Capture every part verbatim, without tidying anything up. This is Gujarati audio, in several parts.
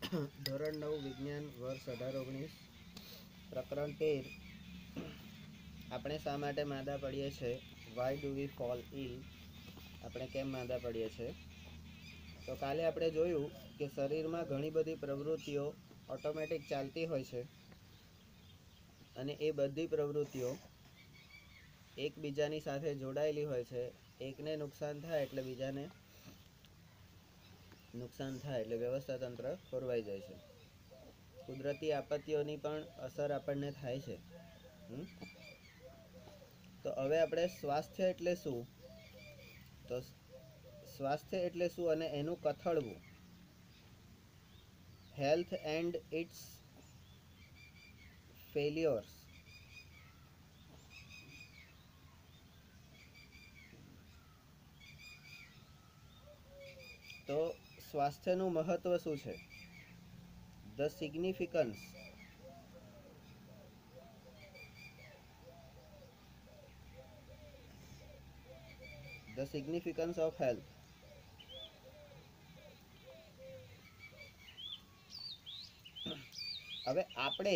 ધોરણ નવ વિજ્ઞાન વર્ષ અઢાર ઓગણીસ પ્રકરણ તેર આપણે શા માટે માંદા પડીએ છીએ why do we fall ill આપણે કેમ માંદા પડીએ છીએ તો કાલે આપણે જોયું કે શરીરમાં ઘણી બધી પ્રવૃત્તિઓ ઓટોમેટિક ચાલતી હોય છે અને એ બધી પ્રવૃત્તિઓ એકબીજાની સાથે જોડાયેલી હોય છે એકને નુકસાન થાય એટલે બીજાને નુકસાન થાય એટલે વ્યવસ્થા તંત્ર ખોરવાઈ જાય છે કુદરતી આપત્તિઓની પણ અસર આપણને થાય છે તો હવે આપણે સ્વાસ્થ્ય એટલે શું તો સ્વાસ્થ્ય એટલે શું અને એનું કથળવું હેલ્થ એન્ડ ઇટ્સ ફેલ્યોર્સ તો સ્વાસ્થ્યનું મહત્વ શું છે the significance the significance of health હવે આપણે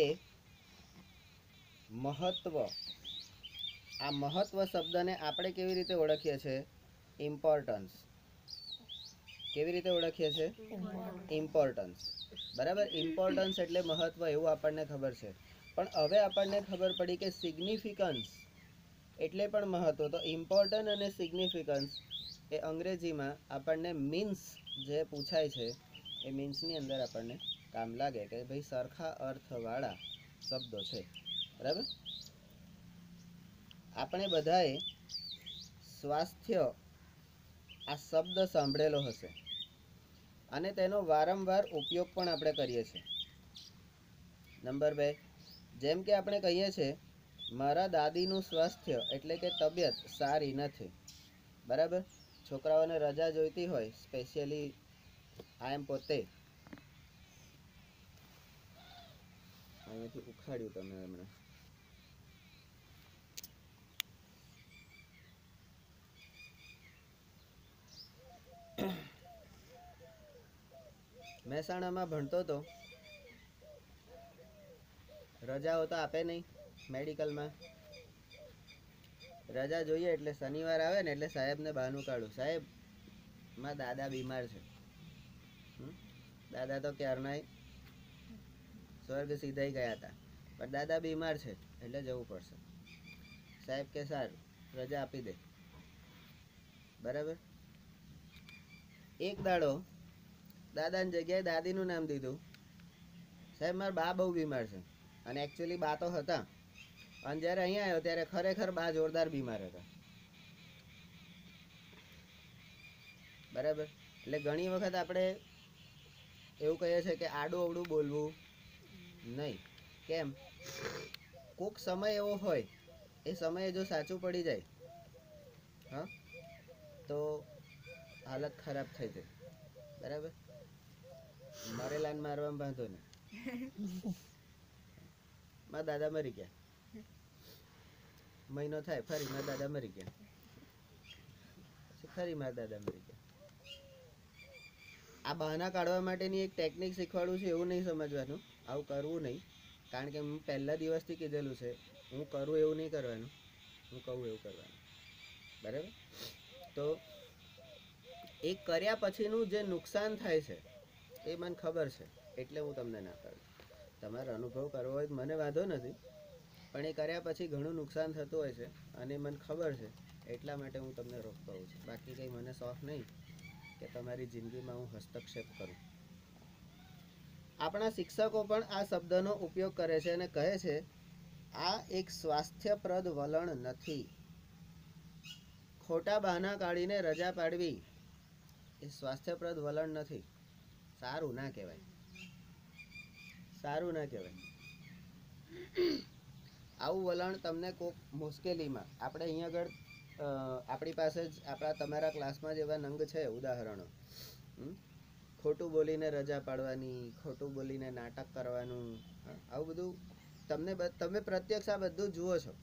મહત્વ આ મહત્વ શબ્દને આપણે કેવી રીતે ઓળખીએ છીએ ઇમ્પોર્ટન્સ કેવી રીતે ઓળખીએ છીએ ઇમ્પોર્ટન્સ બરાબર ઇમ્પોર્ટન્સ એટલે મહત્વ એવું આપણને ખબર છે પણ હવે આપણને ખબર પડી કે સિગ્નિફિકન્સ એટલે પણ મહત્વ તો ઇમ્પોર્ટન્ટ અને સિગ્નિફિકન્સ એ અંગ્રેજીમાં આપણને મીન્સ જે પૂછાય છે એ મીન્સની અંદર આપણને કામ લાગે કે ભાઈ સરખા અર્થવાળા શબ્દો છે બરાબર આપણે બધાએ સ્વાસ્થ્ય આ શબ્દ સાંભળેલો હશે અને તેનો વારંવાર ઉપયોગ પણ આપણે કરીએ છીએ નંબર બે જેમ કે આપણે કહીએ છીએ મારા દાદીનું સ્વાસ્થ્ય એટલે કે તબિયત સારી નથી બરાબર છોકરાઓને રજા જોઈતી હોય સ્પેશિયલી આ એમ પોતે અહીંયાથી ઉખાડ્યું તમે હમણાં મહેસાણામાં ભણતો હતો રજાઓ તો આપે નહીં મેડિકલમાં રજા જોઈએ એટલે શનિવાર આવે ને એટલે સાહેબને બહાનું કાઢું સાહેબ મારા દાદા બીમાર છે દાદા તો ક્યારનાય સ્વર્ગ સીધાઈ ગયા હતા પણ દાદા બીમાર છે એટલે જવું પડશે સાહેબ કે સારું રજા આપી દે બરાબર એક દાડો દાદાની જગ્યાએ દાદીનું નામ દીધું સાહેબ મારા બા બહુ બીમાર છે અને એકચ્યુઅલી બા તો હતા અને જ્યારે અહીંયા આવ્યો ત્યારે ખરેખર બા જોરદાર બીમાર હતા બરાબર એટલે ઘણી વખત આપણે એવું કહીએ છીએ કે આડું અવડું બોલવું નહીં કેમ કોઈક સમય એવો હોય એ સમયે જો સાચું પડી જાય હા તો હાલત ખરાબ થઈ જાય બરાબર મરેલાને મારવામાં બાંધો ને મારા દાદા મરી ગયા મહિનો થાય ફરી મારા દાદા મરી ગયા ફરી મારા દાદા મરી ગયા આ બહાના કાઢવા માટેની એક ટેકનિક શીખવાડું છું એવું નહીં સમજવાનું આવું કરવું નહીં કારણ કે હું પહેલા દિવસથી કીધેલું છે હું કરું એવું નહીં કરવાનું હું કહું એવું કરવાનું બરાબર તો એ કર્યા પછીનું જે નુકસાન થાય છે એ મને ખબર છે એટલે હું તમને ના કરું તમારે અનુભવ કરવો હોય તો મને વાંધો નથી પણ એ કર્યા પછી ઘણું નુકસાન થતું હોય છે અને મને ખબર છે એટલા માટે હું તમને રોકતો હોઉં છું બાકી કંઈ મને શોખ નહીં કે તમારી જિંદગીમાં હું હસ્તક્ષેપ કરું આપણા શિક્ષકો પણ આ શબ્દનો ઉપયોગ કરે છે અને કહે છે આ એક સ્વાસ્થ્યપ્રદ વલણ નથી ખોટા બહાના કાઢીને રજા પાડવી એ સ્વાસ્થ્યપ્રદ વલણ નથી સારું ના કહેવાય સારું ના કહેવાય આવું વલણ તમને કોઈક મુશ્કેલીમાં આપણે અહીંયા આગળ આપણી પાસે જ આપણા તમારા ક્લાસમાં જેવા નંગ છે ઉદાહરણો ખોટું બોલીને રજા પાડવાની ખોટું બોલીને નાટક કરવાનું આવું બધું તમને તમે પ્રત્યક્ષ આ બધું જુઓ છો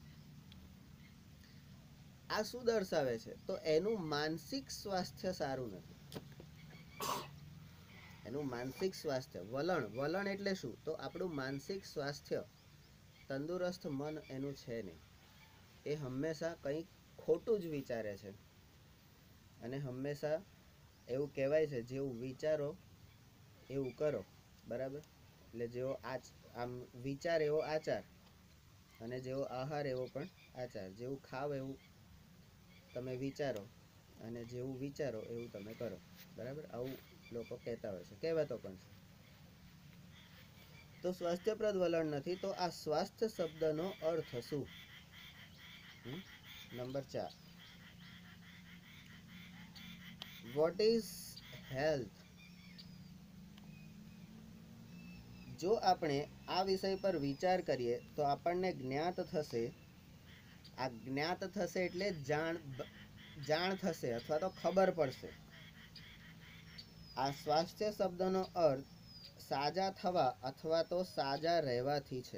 આ શું દર્શાવે છે તો એનું માનસિક સ્વાસ્થ્ય સારું નથી એનું માનસિક સ્વાસ્થ્ય, વલણ વલણ એટલે શું? તો આપણું માનસિક સ્વાસ્થ્ય તંદુરસ્ત મન એનું છે નહીં. એ હંમેશા કંઈક ખોટું જ વિચારે છે. અને હંમેશા એવું કહેવાય છે, જેવું વિચારો એવું કરો. બરાબર? એટલે જેવો આચ આમ વિચાર એવો આચાર, અને જેવો આહાર એવો પણ આચાર. જેવું ખાવ એવું તમે વિચારો, અને જેવું વિચારો એવું તમે કરો. બરાબર? આવું લોકો કહેતા હોય છે, કહેવાતો પણ છે. તો સ્વાસ્થ્યપ્રદ વલણ નથી. તો આ સ્વાસ્થ્ય શબ્દનો અર્થ શું? નંબર ચાર, વોટ ઇઝ હેલ્થ? જો આપણે આ વિષય પર વિચાર કરીએ તો આપણને જ્ઞાત થશે. આ જ્ઞાત થશે એટલે જાણ જાણ થશે અથવા તો ખબર પડશે. આ સ્વાસ્થ્ય શબ્દનો અર્થ સાજા થવા અથવા તો સાજા રહેવાથી છે.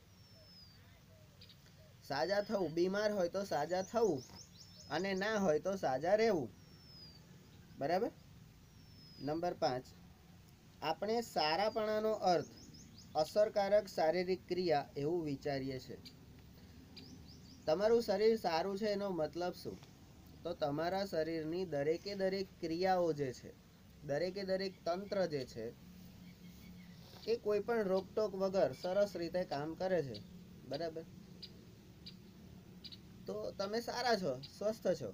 સાજા થવું, બીમાર હોય તો સાજા થવું, અને ના હોય તો સાજા રહેવું. બરાબર? નંબર પાંચ, આપણે સારાપણાનો અર્થ અસરકારક શારીરિક ક્રિયા એવું વિચારીએ છીએ. તમારું શરીર સારું છે એનો મતલબ શું? તો તમારા શરીરની દરેકે દરેક ક્રિયાઓ જે છે, દરેકે દરેક તંત્ર જે છે, એ કોઈ પણ રોકટોક વગર સરસ રીતે કામ કરે છે. બરાબર? તો તમે સારા છો, સ્વસ્થ છો.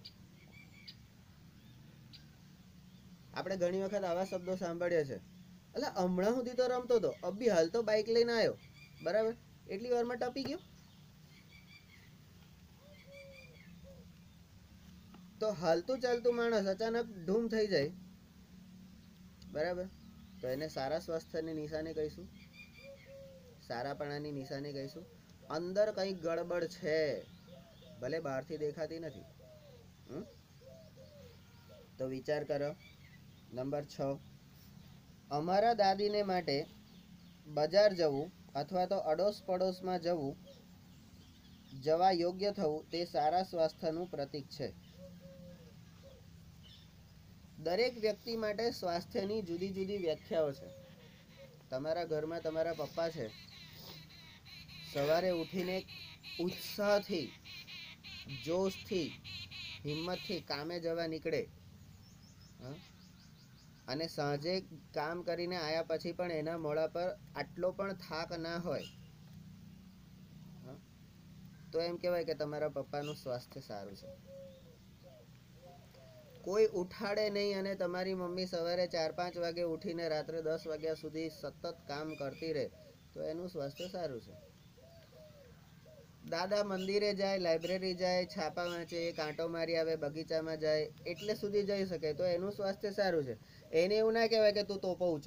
આપણે ઘણી વખત આવા શબ્દો સાંભળીએ છે, એટલે હમણાં સુધી તો રમતો હતો, અભી હાલ તો બાઇક લઈને આવ્યો. બરાબર? એટલી વારમાં ટપી ગયો. તો હાલતું ચાલતું માણસ અચાનક ધૂમ થઈ જાય. બરાબર? તો એને સારા સ્વાસ્થ્યની નિશાની કહીશું, સારાપણાની નિશાની કહીશું. અંદર કંઈક ગડબડ છે, ભલે બહારથી દેખાતી નથી. હમ તો વિચાર કરો. નંબર છ, અમારા દાદીને માટે બજાર જવું અથવા તો અડોશ પડોશમાં જવું જવા યોગ્ય થવું તે સારા સ્વાસ્થ્યનું પ્રતીક છે. દરેક વ્યક્તિ માટે સ્વાસ્થ્યની જુદી જુદી વ્યાખ્યાઓ છે. તમારા ઘરમાં તમારા પપ્પા છે, સવારે ઉઠીને ઉત્સાહથી, જોશથી, હિંમતથી કામે જવા નીકળે, અને સાંજે કામ કરીને આવ્યા પછી પણ એના મોઢા પર આટલો પણ થાક ના હોય, તો એમ કહેવાય કે તમારા પપ્પાનું સ્વાસ્થ્ય સારું છે. કોઈ ઉઠાડે નહીં અને તમારી મમ્મી સવારે ચાર પાંચ વાગે ઉઠીને રાત્રે દસ વાગ્યા સુધી સતત કામ કરતી રહે, તો એનું સ્વાસ્થ્ય સારું છે. દાદા મંદિરે જાય, લાઇબ્રેરી જાય, છાપા વાંચે, કાંટો મારી આવે, બગીચામાં જાય, એટલે સુધી જઈ શકે, તો એનું સ્વાસ્થ્ય સારું છે. એને એવું ના કહેવાય કે તું તોપો ઉચક.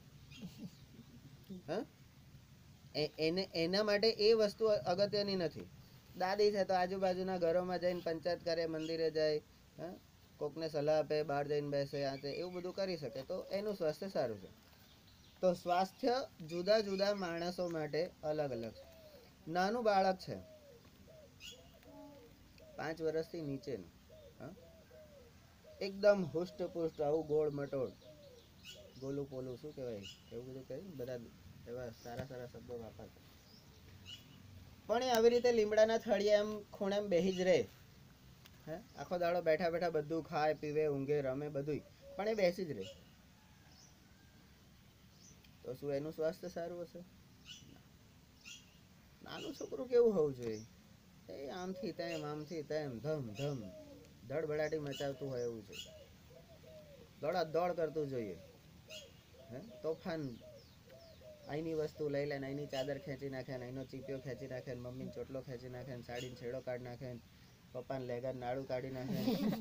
હા, એને એના માટે એ વસ્તુ અગત્યની નથી. દાદી છે તો આજુબાજુના ઘરોમાં જઈને પંચાયત કરે, મંદિરે જાય, હા, કોકને સલાહ આપે, બહાર જઈને બેસે, આ તે એવું બધું કરી શકે, તો એનું સ્વાસ્થ્ય સારું છે. તો સ્વાસ્થ્ય જુદા જુદા માણસો માટે અલગ અલગ છે. નાનું બાળક છે, પાંચ વર્ષથી નીચેનું, હા, એકદમ હુષ્ટપુષ્ટ, આવું ગોળ મટોળ, ગોલું પોલું શું કહેવાય, એવું બધું કહે બધા, એવા સારા સારા શબ્દો વાપરતા, પણ એ આવી રીતે લીમડાના થળિયા એમ ખૂણામાં બેહી જ રહે. હે, આખો દાડો બેઠા બેઠા બધું ખાય, પીવે, ઊંઘે, રમે, બધું, પણ એ બેસી જ રહે. તો શું એનું સ્વાસ્થ્ય સારું હશે? નાનું છોકરું કેવું હોવું જોઈએ? એ આમથી તેમ, આમથી તેમ, ધમ ધમ ધડબડાટી મચાવતું હોય એવું છે. દોડા દોડ કરતું જોઈએ. હે, તોફાન, અહીંની વસ્તુ લઈ લે, અહીંની ચાદર ખેંચી નાખે, અહીંનો ચીપિયો ખેંચી નાખે, મમ્મીને ચોટલો ખેંચી નાખે, સાડીને છેડો કાઢી નાખે, પપ્પાને લેગર નાડું કાઢી નાખે.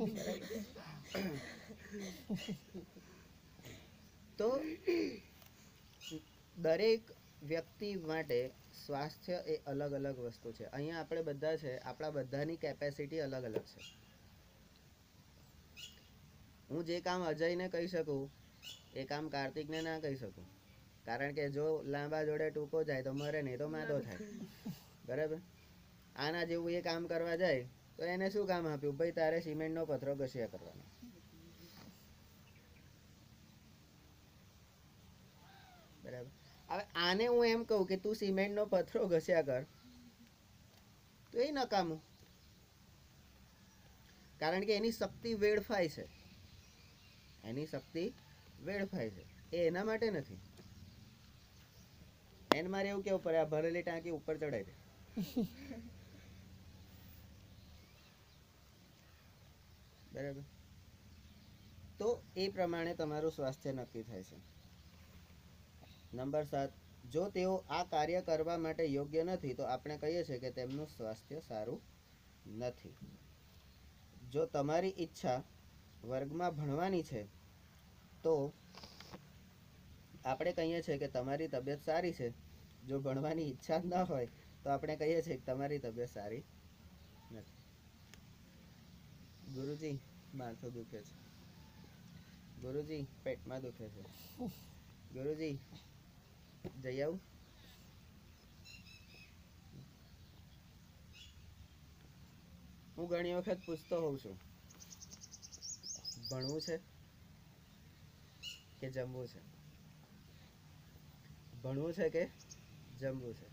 તો દરેક વ્યક્તિ માટે સ્વાસ્થ્ય એ અલગ અલગ વસ્તુ છે. અહીંયા આપણે બધા છે, આપણા બધાની કેપેસિટી અલગ અલગ છે. હું જે કામ અજયને કહી શકું એ કામ કાર્તિકને ના કહી શકું, કારણ કે જો લાંબા જોડે ટૂંકો જાય તો મરે, નહીં તો માદો થાય. બરાબર? આના જેવું એ કામ કરવા જાય તો એને શું કામ આપ્યું? ભાઈ તારે સિમેન્ટનો પથરો ઘસ્યા કરવાનો. બરાબર. હવે આને હું એમ કહું કે તું સિમેન્ટનો પથરો ઘસ્યા કર, તો એ નકામું, કારણ કે એની શક્તિ વેડફાય છે, એની શક્તિ વેડફાય છે, એ એના માટે નથી. એને મારે એવું કેવું પડે આ ભરેલી ટાંકી ઉપર ચડાઈ દે. બરાબર. તો એ પ્રમાણે તમારું સ્વાસ્થ્ય નક્કી થાય છે. નંબર સાત, જો તેઓ આ કાર્ય કરવા માટે યોગ્ય નથી તો આપણે કહીએ છીએ કે તેમનું સ્વાસ્થ્ય સારું નથી. જો તમારી ઈચ્છા વર્ગમાં ભણવાની છે તો આપણે કહીએ છીએ કે તમારી તબિયત સારી છે. જો ભણવાની ઈચ્છા જ ન હોય તો આપણે કહીએ છીએ કે તમારી તબિયત સારી નથી. ગુરુજી માથું દુખે છે, ગુરુજી પેટમાં દુખે છે, ગુરુજી જઈ આવું. હું ઘણી વખત પૂછતો હોઉં છું, ભણવું છે કે જમવું છે, ભણવું છે કે જમવું છે.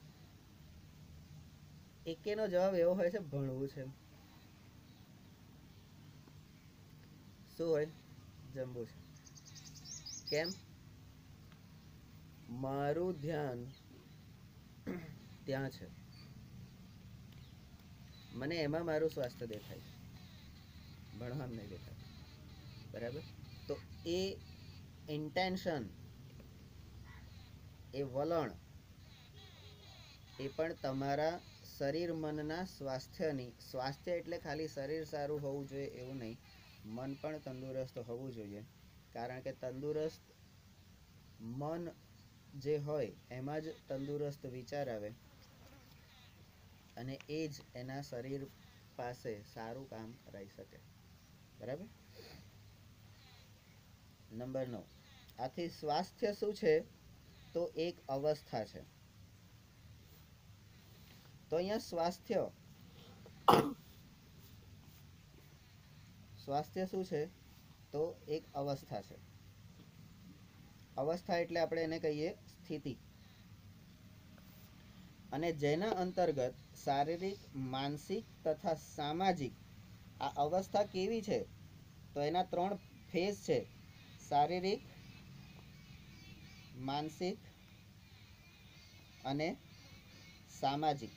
એકેનો જવાબ એવો હોય છે ભણવું છે. શું હોય? જમવું છે. કેમ? મારું ધ્યાન ત્યાં છે, મને એમાં મારું સ્વાસ્થ્ય દેખાય છે, ભણવામાં નહીં દેખાય. બરાબર. તો એ ઇન્ટેન્શન, એ વલણ, એ પણ તમારા શરીર મનના સ્વાસ્થ્યની, સ્વાસ્થ્ય એટલે ખાલી શરીર સારું હોવું જોઈએ એવું નહીં, મન પણ તંદુરસ્ત હોવું જોઈએ. કારણ કે તંદુરસ્ત મન જે હોય એમાં જ તંદુરસ્ત વિચાર આવે અને એ જ એના શરીર પાસે સારું કામ કરાવી શકે. બરાબર. નંબર નવ, આથી સ્વાસ્થ્ય શું છે? તો એક અવસ્થા છે. તો અહીંયા સ્વાસ્થ્ય, સ્વાસ્થ્ય શું છે? તો એક અવસ્થા છે. અવસ્થા એટલે આપણે એને કહીએ સ્થિતિ. અને જેના અંતર્ગત શારીરિક, માનસિક તથા સામાજિક આ અવસ્થા કેવી છે? તો એના ત્રણ ફેઝ છે: શારીરિક, માનસિક અને સામાજિક.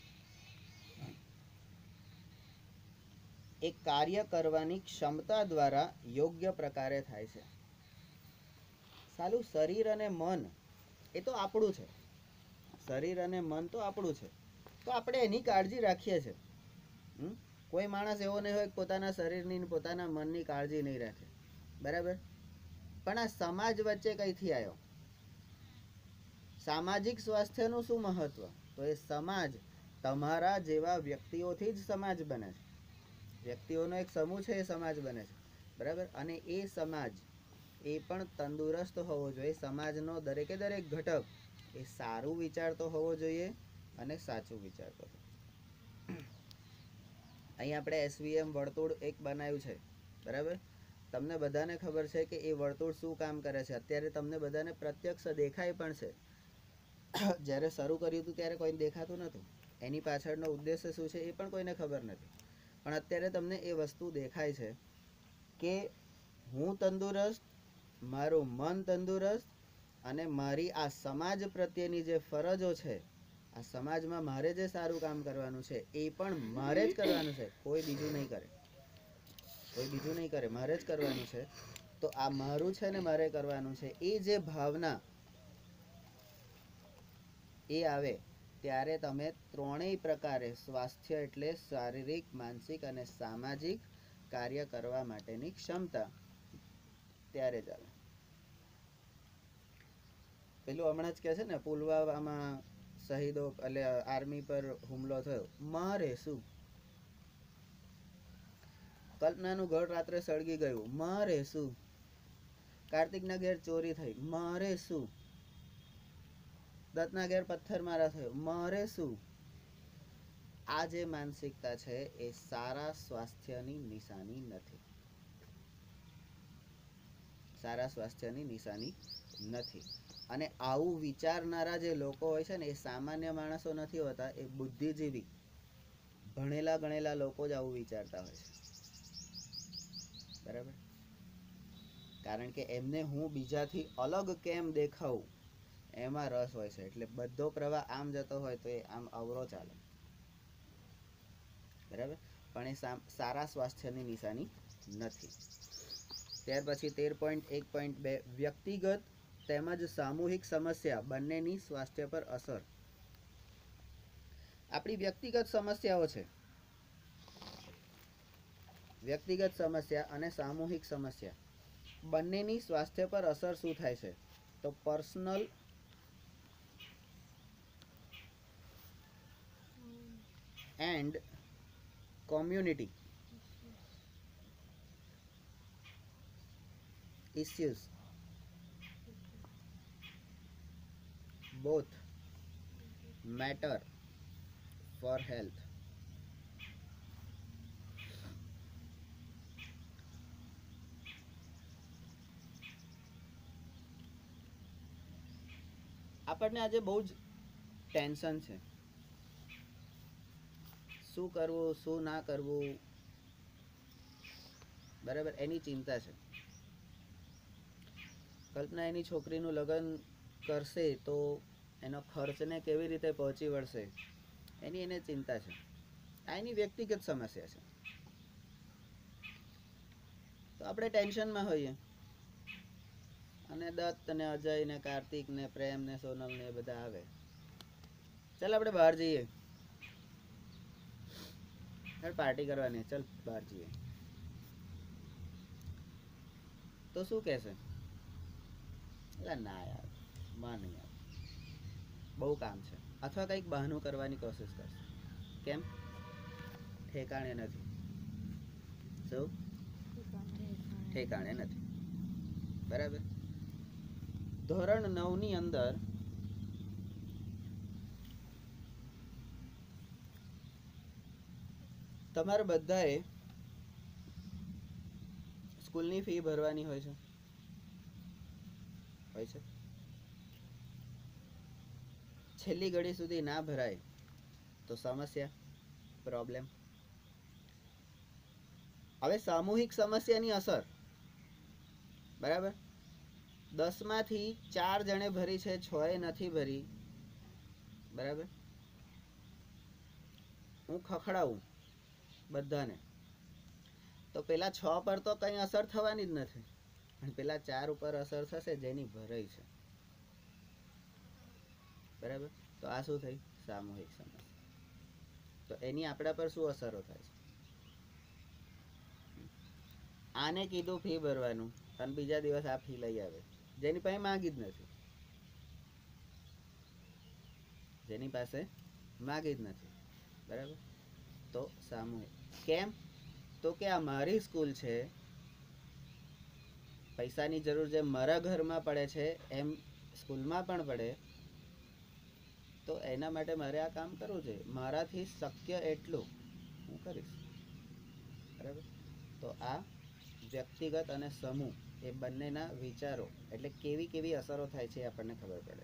એ કાર્ય કરવાની ક્ષમતા દ્વારા યોગ્ય પ્રકારે થાય છે. સાલું શરીર અને મન એ તો આપણું છે, શરીર અને મન તો આપણું છે, તો આપણે એની કાળજી રાખીએ છીએ. કોઈ માણસ એવો નહીં હોય પોતાના શરીરની, પોતાના મનની કાળજી નહીં રાખે. બરાબર. પણ આ સમાજ વચ્ચે કઈથી આવ્યો? સામાજિક સ્વાસ્થ્યનું શું મહત્વ? તો એ સમાજ, તમારા જેવા વ્યક્તિઓથી જ સમાજ બને છે. વ્યક્તિઓનો એક સમૂહ છે, એ સમાજ બને છે. બરાબર. અને એ સમાજ એ પણ તંદુરસ્ત હોવો જોઈએ. સમાજનો દરેકે દરેક ઘટક એ સારું વિચારતો હોવો જોઈએ અને સાચું વિચારતો. અહીં આપણે એસવીએમ વર્તુળ એક બનાવ્યું છે. બરાબર. તમને બધાને ખબર છે કે એ વર્તુળ શું કામ કરે છે. અત્યારે તમને બધાને પ્રત્યક્ષ દેખાય પણ છે. જ્યારે શરૂ કર્યું હતું ત્યારે કોઈને દેખાતું નહોતું. એની પાછળનો ઉદ્દેશ્ય શું છે એ પણ કોઈને ખબર નથી. પણ અત્યારે તમને એ વસ્તુ દેખાય છે કે હું તંદુરસ્ત, મારું મન તંદુરસ્ત અને મારી આ સમાજ પ્રત્યેની જે ફરજો છે, આ સમાજમાં મારે જે સારું કામ કરવાનું છે એ પણ મારે જ કરવાનું છે, કોઈ બીજું નહીં કરે. કોઈ બીજું નહીં કરે, મારે જ કરવાનું છે. તો આ મારું છે ને મારે કરવાનું છે, એ જે ભાવના એ આવે ત્યારે તમે ત્રણેય પ્રકારે સ્વાસ્થ્ય એટલે શારીરિક, માનસિક અને સામાજિક કાર્ય કરવા માટેની ક્ષમતા ત્યારે જ આવે. પેલું હમણાં જ કહે છે ને, પુલવામામાં શહીદો એટલે આર્મી પર હુમલો થયો, મારે શું? કલ્પનાનું ઘર રાત્રે સળગી ગયું, મારે શું? કાર્તિકના ઘેર ચોરી થઈ, મારે શું? દત્તના ઘેર પથ્થર મારા થયો, મારે શું? આ જે માનસિકતા છે એ સારા સ્વાસ્થ્યની નિશાની નથી. સારા સ્વાસ્થ્યની નિશાની નથી. અને આવું વિચારનારા જે લોકો હોય છે ને એ સામાન્ય માણસો નથી હોતા, એ બુદ્ધિજીવી ભણેલા ગણેલા લોકો જ આવું વિચારતા હોય છે. બરાબર? કારણ કે એમને હું બીજાથી અલગ કેમ દેખાવું એમાં રસ હોય છે. એટલે બધો પ્રવાહ આમ જતો હોય તો એ આમ અવરો ચાલે. બરાબર? પણ એ સારા સ્વાસ્થ્યની નિશાની નથી. ત્યાર પછી તેર પોઈન્ટ એક પોઈન્ટ બે વ્યક્તિગત તેમજ સામૂહિક સમસ્યા બંનેની સ્વાસ્થ્ય પર અસર. આપણી વ્યક્તિગત સમસ્યાઓ છે, વ્યક્તિગત સમસ્યા અને સામૂહિક સમસ્યા બંનેની સ્વાસ્થ્ય પર અસર શું થાય છે? તો personal and community issues both matter for health. આપણને આજે બહુ જ ટેન્શન છે. શું કરવું શું ના કરવું, બરાબર, એની ચિંતા છે. કલ્પના એની છોકરીનું લગ્ન કરશે તો એનો ખર્ચને કેવી રીતે પહોંચી વળશે એની એને ચિંતા છે. આ એની વ્યક્તિગત સમસ્યા છે. તો આપણે ટેન્શનમાં હોઈએ અને દત્ત ને અજય ને કાર્તિક ને પ્રેમ ને સોનલ ને બધા આવે, ચાલ આપણે બહાર જઈએ, પાર્ટી કરવાની, ચાલ બહાર જઈએ. તો શું કહેશે? ના યાર માં નહીં યાર, બહુ કામ છે, અથવા કંઈક બહાનું કરવાની કોશિશ કરશે. કેમ? ઠેકાણે નથી. શું? ઠેકાણે નથી. બરાબર? ધોરણ નવ ની અંદર તમારે બધાએ સ્કૂલની ફી ભરવાની હોય છે, હોય છે. છેલ્લી ઘડી સુધી ના ભરાય તો સમસ્યા, પ્રોબ્લેમ. હવે સામૂહિક સમસ્યાની અસર, બરાબર, દસ માંથી ચાર જણે ભરી છે, છ એ નથી ભરી, બરાબર, હું ખખડાવું બધાને તો પેલા છ પર તો કઈ અસર થવાની જ નથી, પણ પેલા ચાર ઉપર અસર થશે જેની ભરાઈ છે. બરાબર? તો આ શું થઈ? સામૂહિક સમસ્યા. તો એની આપણા પર શું અસરો થાય છે? આને કીધું ફી ભરવાનું અને બીજા દિવસ આ ફી લઈ આવે, જેની પાસે માંગી જ નથી, જેની પાસે માંગી જ નથી. બરાબર? તો સામૂહિક. કેમ? તો કે આ મારી સ્કૂલ છે, પૈસાની જરૂર જેમ મારા ઘરમાં પડે છે એમ સ્કૂલમાં પણ પડે, તો એના માટે મારે આ કામ કરવું જોઈએ, મારાથી શક્ય એટલું હું કરીશ. બરાબર? તો આ વ્યક્તિગત અને સમૂહ એ બંનેના વિચારો એટલે કેવી કેવી અસરો થાય છે આપણને ખબર પડે.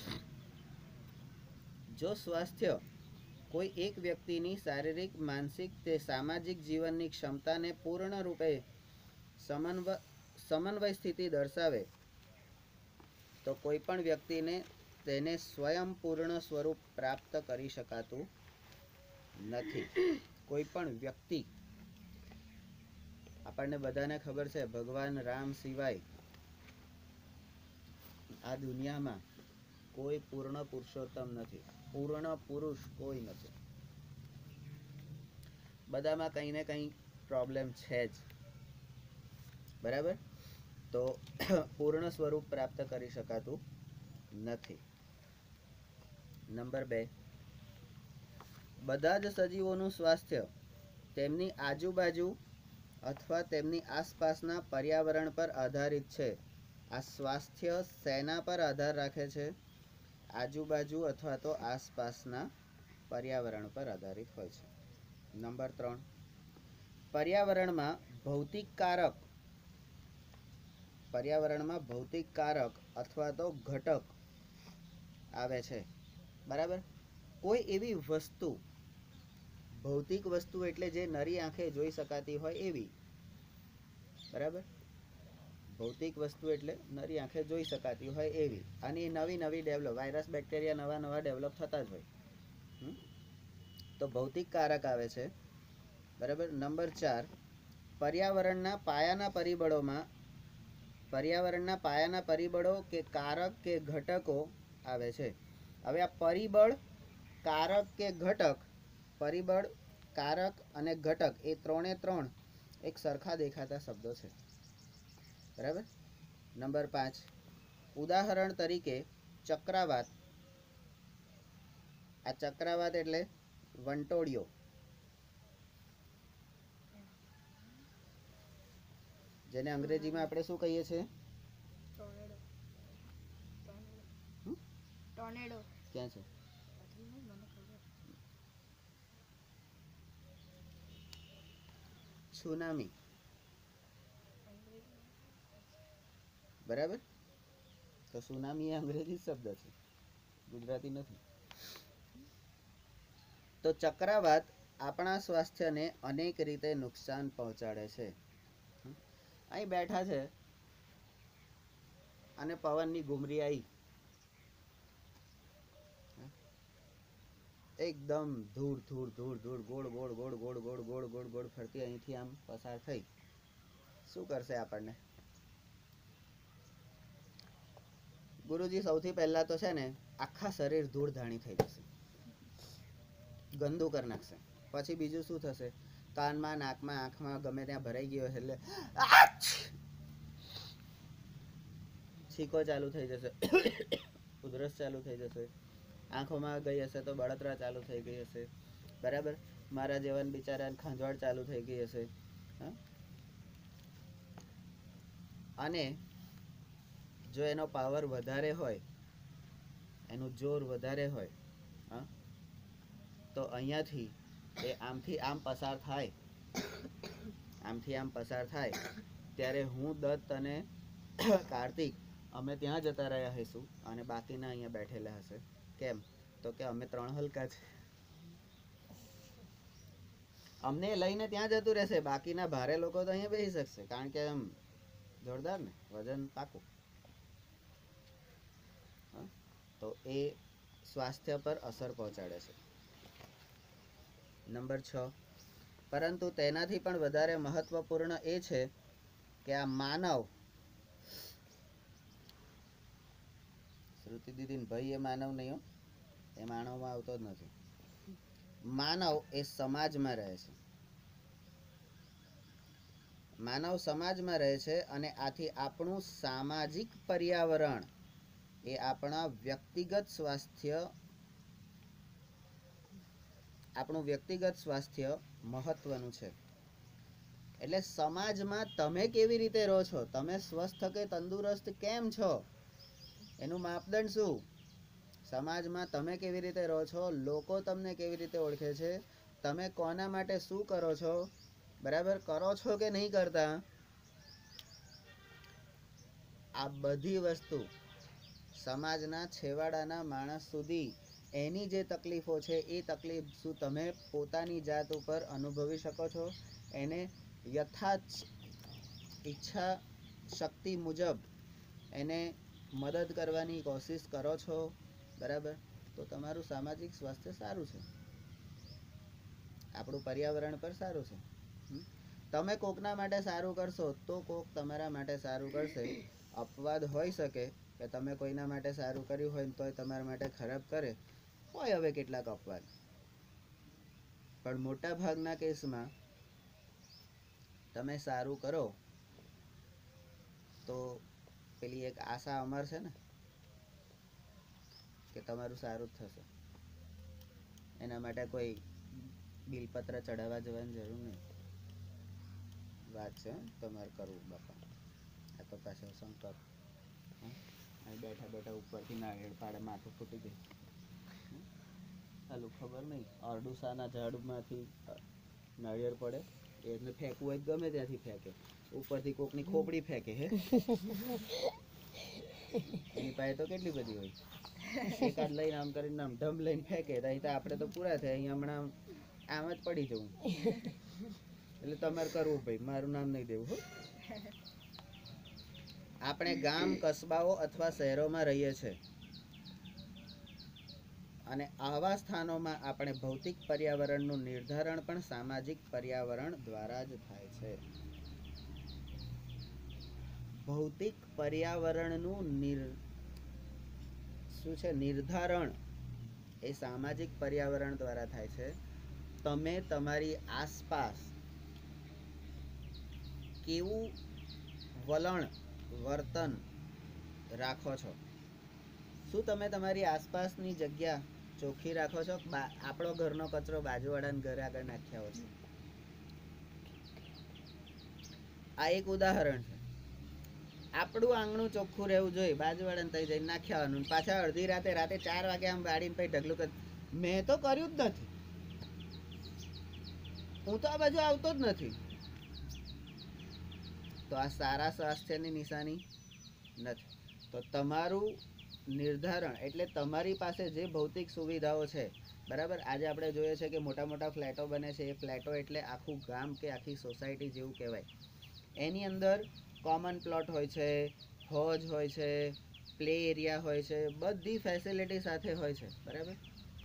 જો સ્વાસ્થ્ય કોઈ એક વ્યક્તિની શારીરિક, માનસિક કે સામાજિક જીવનની ક્ષમતાને પૂર્ણ રૂપે સમન્વય સમન્વય સ્થિતિ દર્શાવે તો કોઈ પણ વ્યક્તિને તેને સ્વયં પૂર્ણ સ્વરૂપ પ્રાપ્ત કરી શકાતું નથી. કોઈ પણ વ્યક્તિ, આપણને બધાને ખબર છે ભગવાન રામ સિવાય આ દુનિયામાં કોઈ પૂર્ણ પુરુષોત્તમ નથી, પૂર્ણ પુરુષ કોઈ નથી. બધામાં કંઈ ને કંઈ પ્રોબ્લેમ છે જ. બરાબર? તો પૂર્ણ સ્વરૂપ પ્રાપ્ત કરી શકાતું નથી. નંબર બે, બધા જ સજીવોનું સ્વાસ્થ્ય તેમની આજુબાજુ અથવા તેમની આસપાસના પર્યાવરણ પર આધારિત છે. આ સ્વાસ્થ્ય શેના પર આધાર રાખે છે? આજુબાજુ અથવા તો આસપાસના પર્યાવરણ પર આધારિત હોય છે. નંબર ત્રણ, પર્યાવરણમાં ભૌતિક કારક પર્યાવરણમાં ભૌતિક કારક અથવા તો ઘટક આવે છે, બરાબર. કોઈ એવી વસ્તુ, ભૌતિક વસ્તુ એટલે જે નરી આંખે જોઈ શકાતી હોય એવી, બરાબર. ભૌતિક વસ્તુ એટલે નરી આંખે જોઈ શકાતી હોય એવી, અને નવી નવી ડેવલપ, વાયરસ બેક્ટેરિયા નવા નવા ડેવલપ થતા જ હોય. તો ભૌતિક કારક આવે છે, બરાબર. નંબર ચાર, પર્યાવરણના પાયાના પરિબળોમાં, પર્યાવરણના પાયાના પરિબળો કે કારક કે ઘટકો આવે છે. હવે આ પરિબળ, કારક કે ઘટક, પરિબળ, કારક અને ઘટક એ ત્રણે ત્રણ એક સરખા દેખાતા શબ્દો છે, બરાબર. નંબર પાંચ, ઉદાહરણ તરીકે ચક્રાવાત. આ ચક્રાવાત એટલે વંટોળિયો, જેને અંગ્રેજીમાં આપણે શું કહીએ છીએ? ટોર્નેડો. ક્યાં છે? સુનામી, બરાબર. તો સુનામી એ અંગ્રેજી શબ્દ છે, ગુજરાતી નથી. તો ચક્રાવાત આપણા સ્વાસ્થ્યને અનેક રીતે નુકસાન પહોંચાડે છે. અહીં બેઠા છે અને પવનની ઘૂમરી આવી, એકદમ ધૂળ ધૂળ ધૂળ ધૂળ ગોળ ગોળ ગોળ ગોળ ગોળ ગોળ ગોળ ગોળ ફરતી અહીંથી આમ પસાર થઈ, શું કરશે આપણને? ગુરુજી સૌથી પહેલા તો છે ને આખા શરીર ધૂળ ધાણી થઈ જશે, ગંદુ કરી નાખશે. પછી બીજું શું થશે? કાનમાં, નાકમાં, આંખમાં ગમે ત્યાં ભરાઈ ગયો એટલે છીકો ચાલુ થઈ જશે, ઉધરસ ચાલુ થઈ જશે, આંખોમાં ગઈ હશે તો બળતરા ચાલુ થઈ ગઈ હશે, બરાબર. મારા જેવાન બિચારાને ખંજવાળ ચાલુ થઈ ગઈ હશે. અને જો એનો પાવર વધારે હોય, એનું જોર વધારે હોય, હા, તો અહીંયાથી એ આમથી આમ પસાર થાય, આમથી આમ પસાર થાય ત્યારે હું, દત્ત અને કાર્તિક અમે ત્યાં જતા રહ્યા હશું અને બાકીના અહીંયા બેઠેલા હશે. કેમ? તો કે અમે ત્રણ હલકા છે, અમને લઈને ત્યાં જતું રહેશે, બાકીના ભારે લોકો તો અહીંયા બેસી શકશે, કારણ કે એમ જોરદાર ને વજન પાકું. તો એ સ્વાસ્થ્ય પર અસર પહોંચાડે છે. નંબર છ, પરંતુ તેનાથી પણ વધારે મહત્વપૂર્ણ એ છે કે આ માનવ, શ્રુતિ દીદી ભાઈ એ માનવ નહીં, એ માનવમાં આવતો જ નથી. માનવ એ સમાજમાં રહે છે, માનવ સમાજમાં રહે છે, અને આથી આપણું સામાજિક પર્યાવરણ એ આપણા વ્યક્તિગત સ્વાસ્થ્ય, આપણું વ્યક્તિગત સ્વાસ્થ્ય મહત્વનું છે. એટલે સમાજમાં તમે કેવી રીતે રહો છો, તમે સ્વસ્થ કે તંદુરસ્ત કેમ છો, એનું માપદંડ શું? સમાજમાં તમે કેવી રીતે રહો છો, લોકો તમને કેવી રીતે ઓળખે છે, તમે કોના માટે શું કરો છો, બરાબર, કરો છો કે નહીં કરતા, આ બધી વસ્તુ સમાજના છેવાડાના માણસ સુધી એની જે તકલીફો છે એ તકલીફ શું તમે પોતાની જાત ઉપર અનુભવી શકો છો? એને યથાર્થ ઈચ્છા શક્તિ મુજબ એને મદદ કરવાની કોશિશ કરો છો, બરાબર, તો તમારું સામાજિક સ્વાસ્થ્ય સારું છે, આપણું પર્યાવરણ પર સારું છે. તમે કોકના માટે સારું કરશો તો કોક તમારા માટે સારું કરશે. અપવાદ હોઈ શકે કે તમે કોઈના માટે સારું કર્યું હોય તોય તમારા માટે ખરાબ કરે, હોય હવે કેટલાક અપવાદ, પણ મોટા ભાગના કેસમાં તમે સારું કરો તો પેલી એક આશા અમર છે ને કે તમારું સારું જ થશે. એના માટે કોઈ બિલપત્ર ચડાવવા જવાની જરૂર નહીં. વાત છે તમારે કરવું બાપા. આ તો પાછો શંકર બેઠા બેઠા ઉપરથી નાળિયેર પાડે, માથું ફૂટી ગયું. ચાલું ખબર નહીં, અરડુસાના ઝાડમાંથી નાળિયેર પડે, એને ફેંકવું હોય ગમે ત્યાંથી ફેંકે, ઉપરથી કોકની ખોપડી ફેંકે. હે એની પાસે તો કેટલી બધી હોય. એકાદ લઈને આમ કરીને આમ ઢમ લઈને ફેંકે તો અહીં તો આપણે તો પૂરા થાય, અહીં હમણાં આમ જ પડી જવું. એટલે તમારે કરવું ભાઈ, મારું નામ નહીં દેવું. હો, આપણે ગામ, કસ્બાઓ અથવા શહેરોમાં રહીએ છીએ અને આવા સ્થાનોમાં આપણે ભૌતિક પર્યાવરણનું નિર્ધારણ પણ સામાજિક પર્યાવરણ દ્વારા જ થાય છે. ભૌતિક પર્યાવરણનું નિર શું છે નિર્ધારણ એ સામાજિક પર્યાવરણ દ્વારા થાય છે. તમે તમારી આસપાસ કેવું વલણ વર્તન રાખો છો? શું તમે તમારી આસપાસની જગ્યા ચોખ્ખી રાખો છો? આપણો ઘરનો કચરો બાજુવાળાના ઘરે આગળ નાખ્યા છો? આ એક ઉદાહરણ છે. આપણું આંગણું ચોખ્ખું રહેવું જોઈએ, બાજુવાળાને તઈ જઈને નાખ્યાવાનું, પાછા અડધી રાતે રાતે ચાર વાગે આમ વાળીને પછી ઢગલું કર. મેં તો કર્યું જ નથી, હું તો આ બાજુ આવતો જ નથી. તો આ સારા સ્વાસ્થ્યની નિશાની નથી. તો તમારું નિર્ધારણ એટલે તમારી પાસે જે ભૌતિક સુવિધાઓ છે, બરાબર. આજે આપણે જોઈએ છે કે મોટા મોટા ફ્લેટો બને છે. એ ફ્લેટો એટલે આખું ગામ કે આખી સોસાયટી જેવું કહેવાય. એની અંદર કોમન પ્લોટ હોય છે, હોજ હોય છે, પ્લે એરિયા હોય છે, બધી ફેસિલિટી સાથે હોય છે, બરાબર.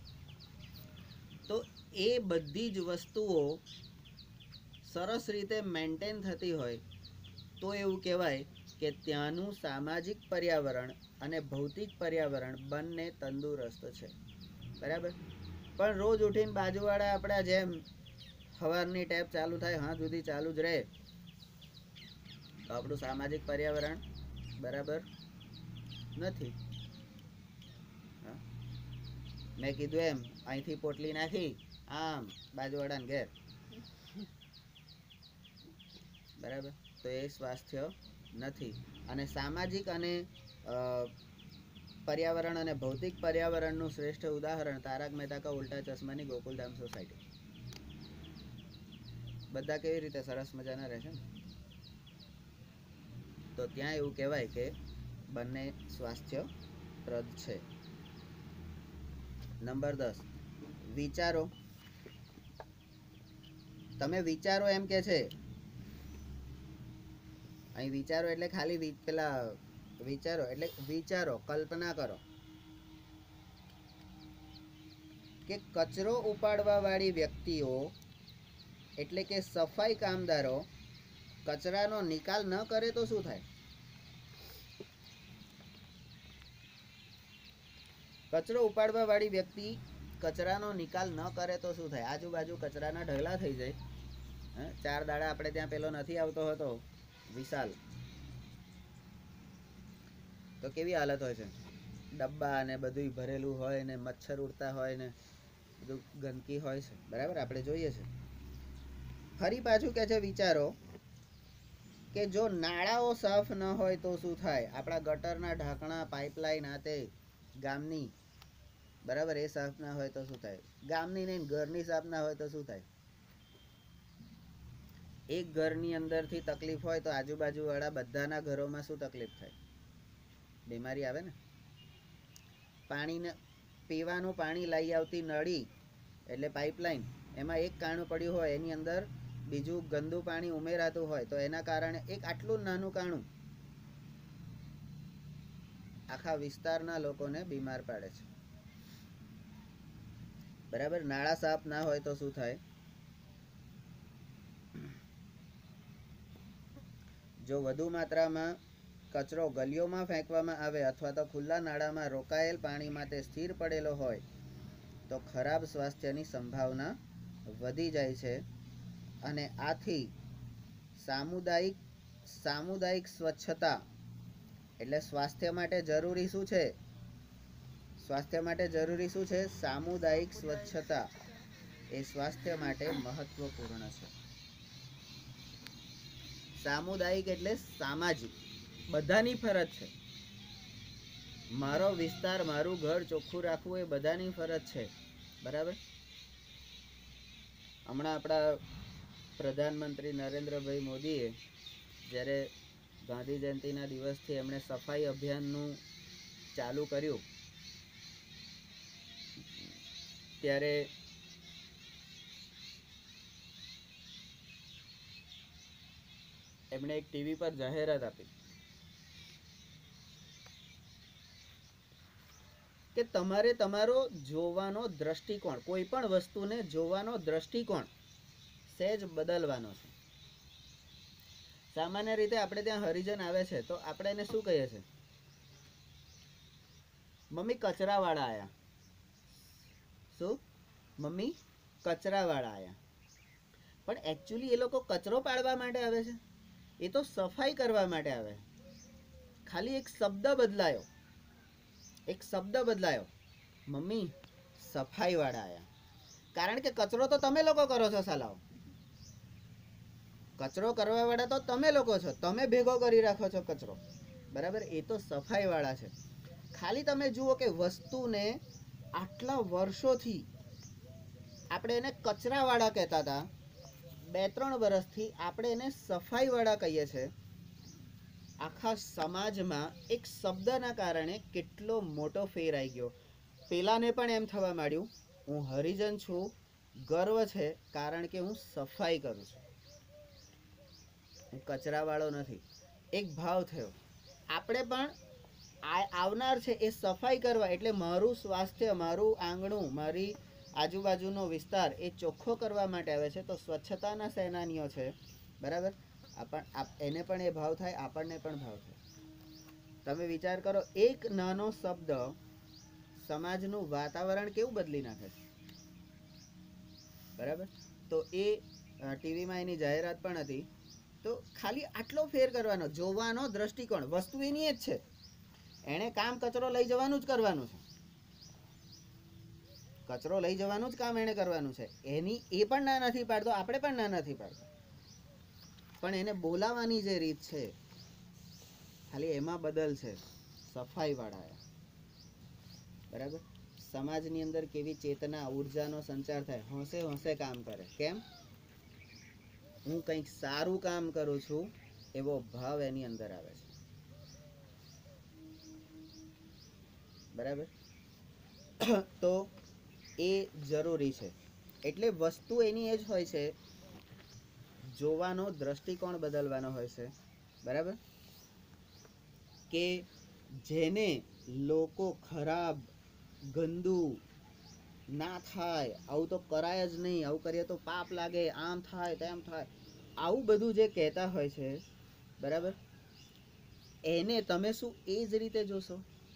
તો એ બધી જ વસ્તુઓ સરસ રીતે મેન્ટેન થતી હોય તો એવું કહેવાય કે ત્યાંનું સામાજિક પર્યાવરણ અને ભૌતિક પર્યાવરણ બંને તંદુરસ્ત છે, બરાબર. પણ રોજ ઉઠીને બાજુવાળા આપણા જેમ સવારની ટેપ ચાલુ થાય હા સુધી ચાલુ જ રહે તો આપણું સામાજિક પર્યાવરણ બરાબર નથી. મેં કીધું એમ અહીંથી પોટલી નાખી આમ બાજુવાળાને ઘેર, બરાબર. તો એ સ્વાસ્થ્ય નથી. અને સામાજિક અને પર્યાવરણ અને ભૌતિક પર્યાવરણનું શ્રેષ્ઠ ઉદાહરણ તારક મહેતા કા ઉલ્ટા ચશ્માની ગોકુલધામ સોસાયટી. બધા કેવી રીતે સરસ મજાના રહે છે ને. તો ત્યાં એવું કહેવાય કે બંને સ્વાસ્થ્યપ્રદ છે. નંબર દસ, વિચારો. તમે વિચારો એમ કે છે. અહીં વિચારો એટલે ખાલી પેલા વિચારો એટલે વિચારો, કલ્પના કરો કે કચરો ઉપાડવા વાળી વ્યક્તિઓ એટલે કે સફાઈ કામદારો કચરાનો નિકાલ ન કરે તો શું થાય? કચરો ઉપાડવા વાળી વ્યક્તિ કચરાનો નિકાલ ન કરે તો શું થાય? આજુબાજુ કચરાના ઢગલા થઈ જાય. ચાર દાડા આપણે ત્યાં પેલો નથી આવતો હતો વિશાલ, તો કેવી હાલત હોય છે. ડબ્બા ને બધું ભરેલું હોય ને મચ્છર ઉડતા હોય ને બધું ગંદકી હોય છે, બરાબર. આપણે જોઈએ છે. ફરી પાછું કે છે વિચારો કે જો નાળાઓ સાફ ન હોય તો શું થાય? આપણા ગટરના ઢાંકણા, પાઇપલાઇન આ તે ગામની, બરાબર, એ સાફ ના હોય તો શું થાય? ગામની નહીં ઘરની સાફ ના હોય તો શું થાય? એક ઘરની અંદરથી તકલીફ હોય તો આજુબાજુ વાળા બધાના ઘરોમાં શું તકલીફ થાય? બીમારી આવે ને. પાણીને પીવાનું પાણી લઈ આવતી નળી એટલે પાઇપલાઇન, એમાં એક કાણું પડ્યું હોય એની અંદર બીજું ગંદુ પાણી ઉમેરાતું હોય તો એના કારણે એક આટલું નાનું કાણું આખા વિસ્તારના લોકોને બીમાર પાડે છે, બરાબર. નાળા સાફ ના હોય તો શું થાય? જો વધુ માત્રામાં કચરો ગલીઓમાં ફેંકવામાં આવે અથવા તો ખુલ્લા નાળામાં રોકાયેલ પાણીમાં તે સ્થિર પડેલો હોય તો ખરાબ સ્વાસ્થ્યની સંભાવના વધી જાય છે. અને આથી સામુદાયિક સામુદાયિક સ્વચ્છતા એટલે સ્વાસ્થ્ય માટે જરૂરી શું છે? સ્વાસ્થ્ય માટે જરૂરી શું છે? સામુદાયિક સ્વચ્છતા એ સ્વાસ્થ્ય માટે મહત્વપૂર્ણ છે. સામુદાયિક એટલે સામાજિક, બધાની ફરજ છે. મારો વિસ્તાર, મારું ઘર ચોખ્ખું રાખવું એ બધાની ફરજ છે, બરાબર. હમણાં આપણા પ્રધાનમંત્રી નરેન્દ્રભાઈ મોદીએ જ્યારે ગાંધી જયંતિના દિવસથી એમણે સફાઈ અભિયાનનું ચાલુ કર્યું ત્યારે એમણે એક ટીવી પર જાહેરાત આપી કે તમારે તમારો જોવાનો દ્રષ્ટિકોણ, કોઈ પણ વસ્તુને જોવાનો દ્રષ્ટિકોણ સહેજ બદલવાનો છે. સામાન્ય રીતે આપણે ત્યાં હરિજન આવે છે તો આપણે એને શું કહીએ છીએ? મમ્મી કચરા વાળા આયા. શું? મમ્મી કચરા વાળા આયા. પણ એકચ્યુઅલી એ લોકો કચરો પાડવા માટે આવે છે? એ તો સફાઈ કરવા માટે આવે. ખાલી એક શબ્દ બદલાયો, એક શબ્દ બદલાયો, મમ્મી સફાઈ વાળા આયા. કારણ કે કચરો તો તમે લોકો કરો છો સાલાઓ. કચરો કરવા વાળા તો તમે લોકો છો, તમે ભેગો કરી રાખો છો કચરો, બરાબર? એ તો સફાઈ વાળા છે. ખાલી તમે જુઓ કે વસ્તુને આટલા વર્ષોથી આપણે એને કચરા વાળા કહેતા હતા, બે ત્રણ વર્ષથી આપણે એને સફાઈ વાળા કહીએ છીએ. આખા સમાજમાં એક શબ્દના કારણે કેટલો મોટો ફેર આવી ગયો. પેલાને પણ એમ થવા માંડ્યું હું હરિજન છું, ગર્વ છે, કારણ કે હું સફાઈ કરું છું, હું કચરા વાળો નથી. એક ભાવ થયો. આપણે પણ આવનાર છે એ સફાઈ કરવા, એટલે મારું સ્વાસ્થ્ય, મારું આંગણું, મારી આજુબાજુનો વિસ્તાર એ ચોખ્ખો કરવા માટે આવે છે. તો સ્વચ્છતાના સેનાનીઓ છે, બરાબર? એને પણ એ ભાવ થાય, આપણને પણ ભાવ થાય. તમે વિચાર કરો, એક નાનો શબ્દ સમાજનું વાતાવરણ કેવું બદલી નાખે છે, બરાબર? તો એ ટીવીમાં એની જાહેરાત પણ હતી. તો ખાલી આટલો ફેર કરવાનો, જોવાનો દ્રષ્ટિકોણ, વસ્તુ એની જ છે. એણે કામ કચરો લઈ જવાનું જ કરવાનું છે, કચરો લઈ જવાનું જ કામ એણે કરવાનું છે. એની એ પણ ના નથી પાડતો, આપણે પણ ના નથી પાડતો. પણ એને બોલાવાની જે રીત છે, ખાલી એમાં બદલ છે. સફાઈ વાળા, બરાબર? સમાજની અંદર કેવી ચેતના, ઉર્જાનો સંચાર થાય, હોંશે હોંશે કામ કરે. કેમ? હું કંઈક સારું કામ કરું છું એવો ભાવ એની અંદર આવે છે, બરાબર? તો એ જરૂરી છે. એટલે વસ્તુ એની એ જ હોય છે, જોવાનો દ્રષ્ટિકોણ બદલવાનો હોય છે, બરાબર? કે જેને લોકો ખરાબ, ગંદુ ના થાય, આવું તો કરાય જ નહીં, આવું કરીએ તો પાપ લાગે, આમ થાય, તેમ થાય, આવું બધું જે કહેતા હોય છે, બરાબર? એને તમે શું એ જ રીતે જોશો?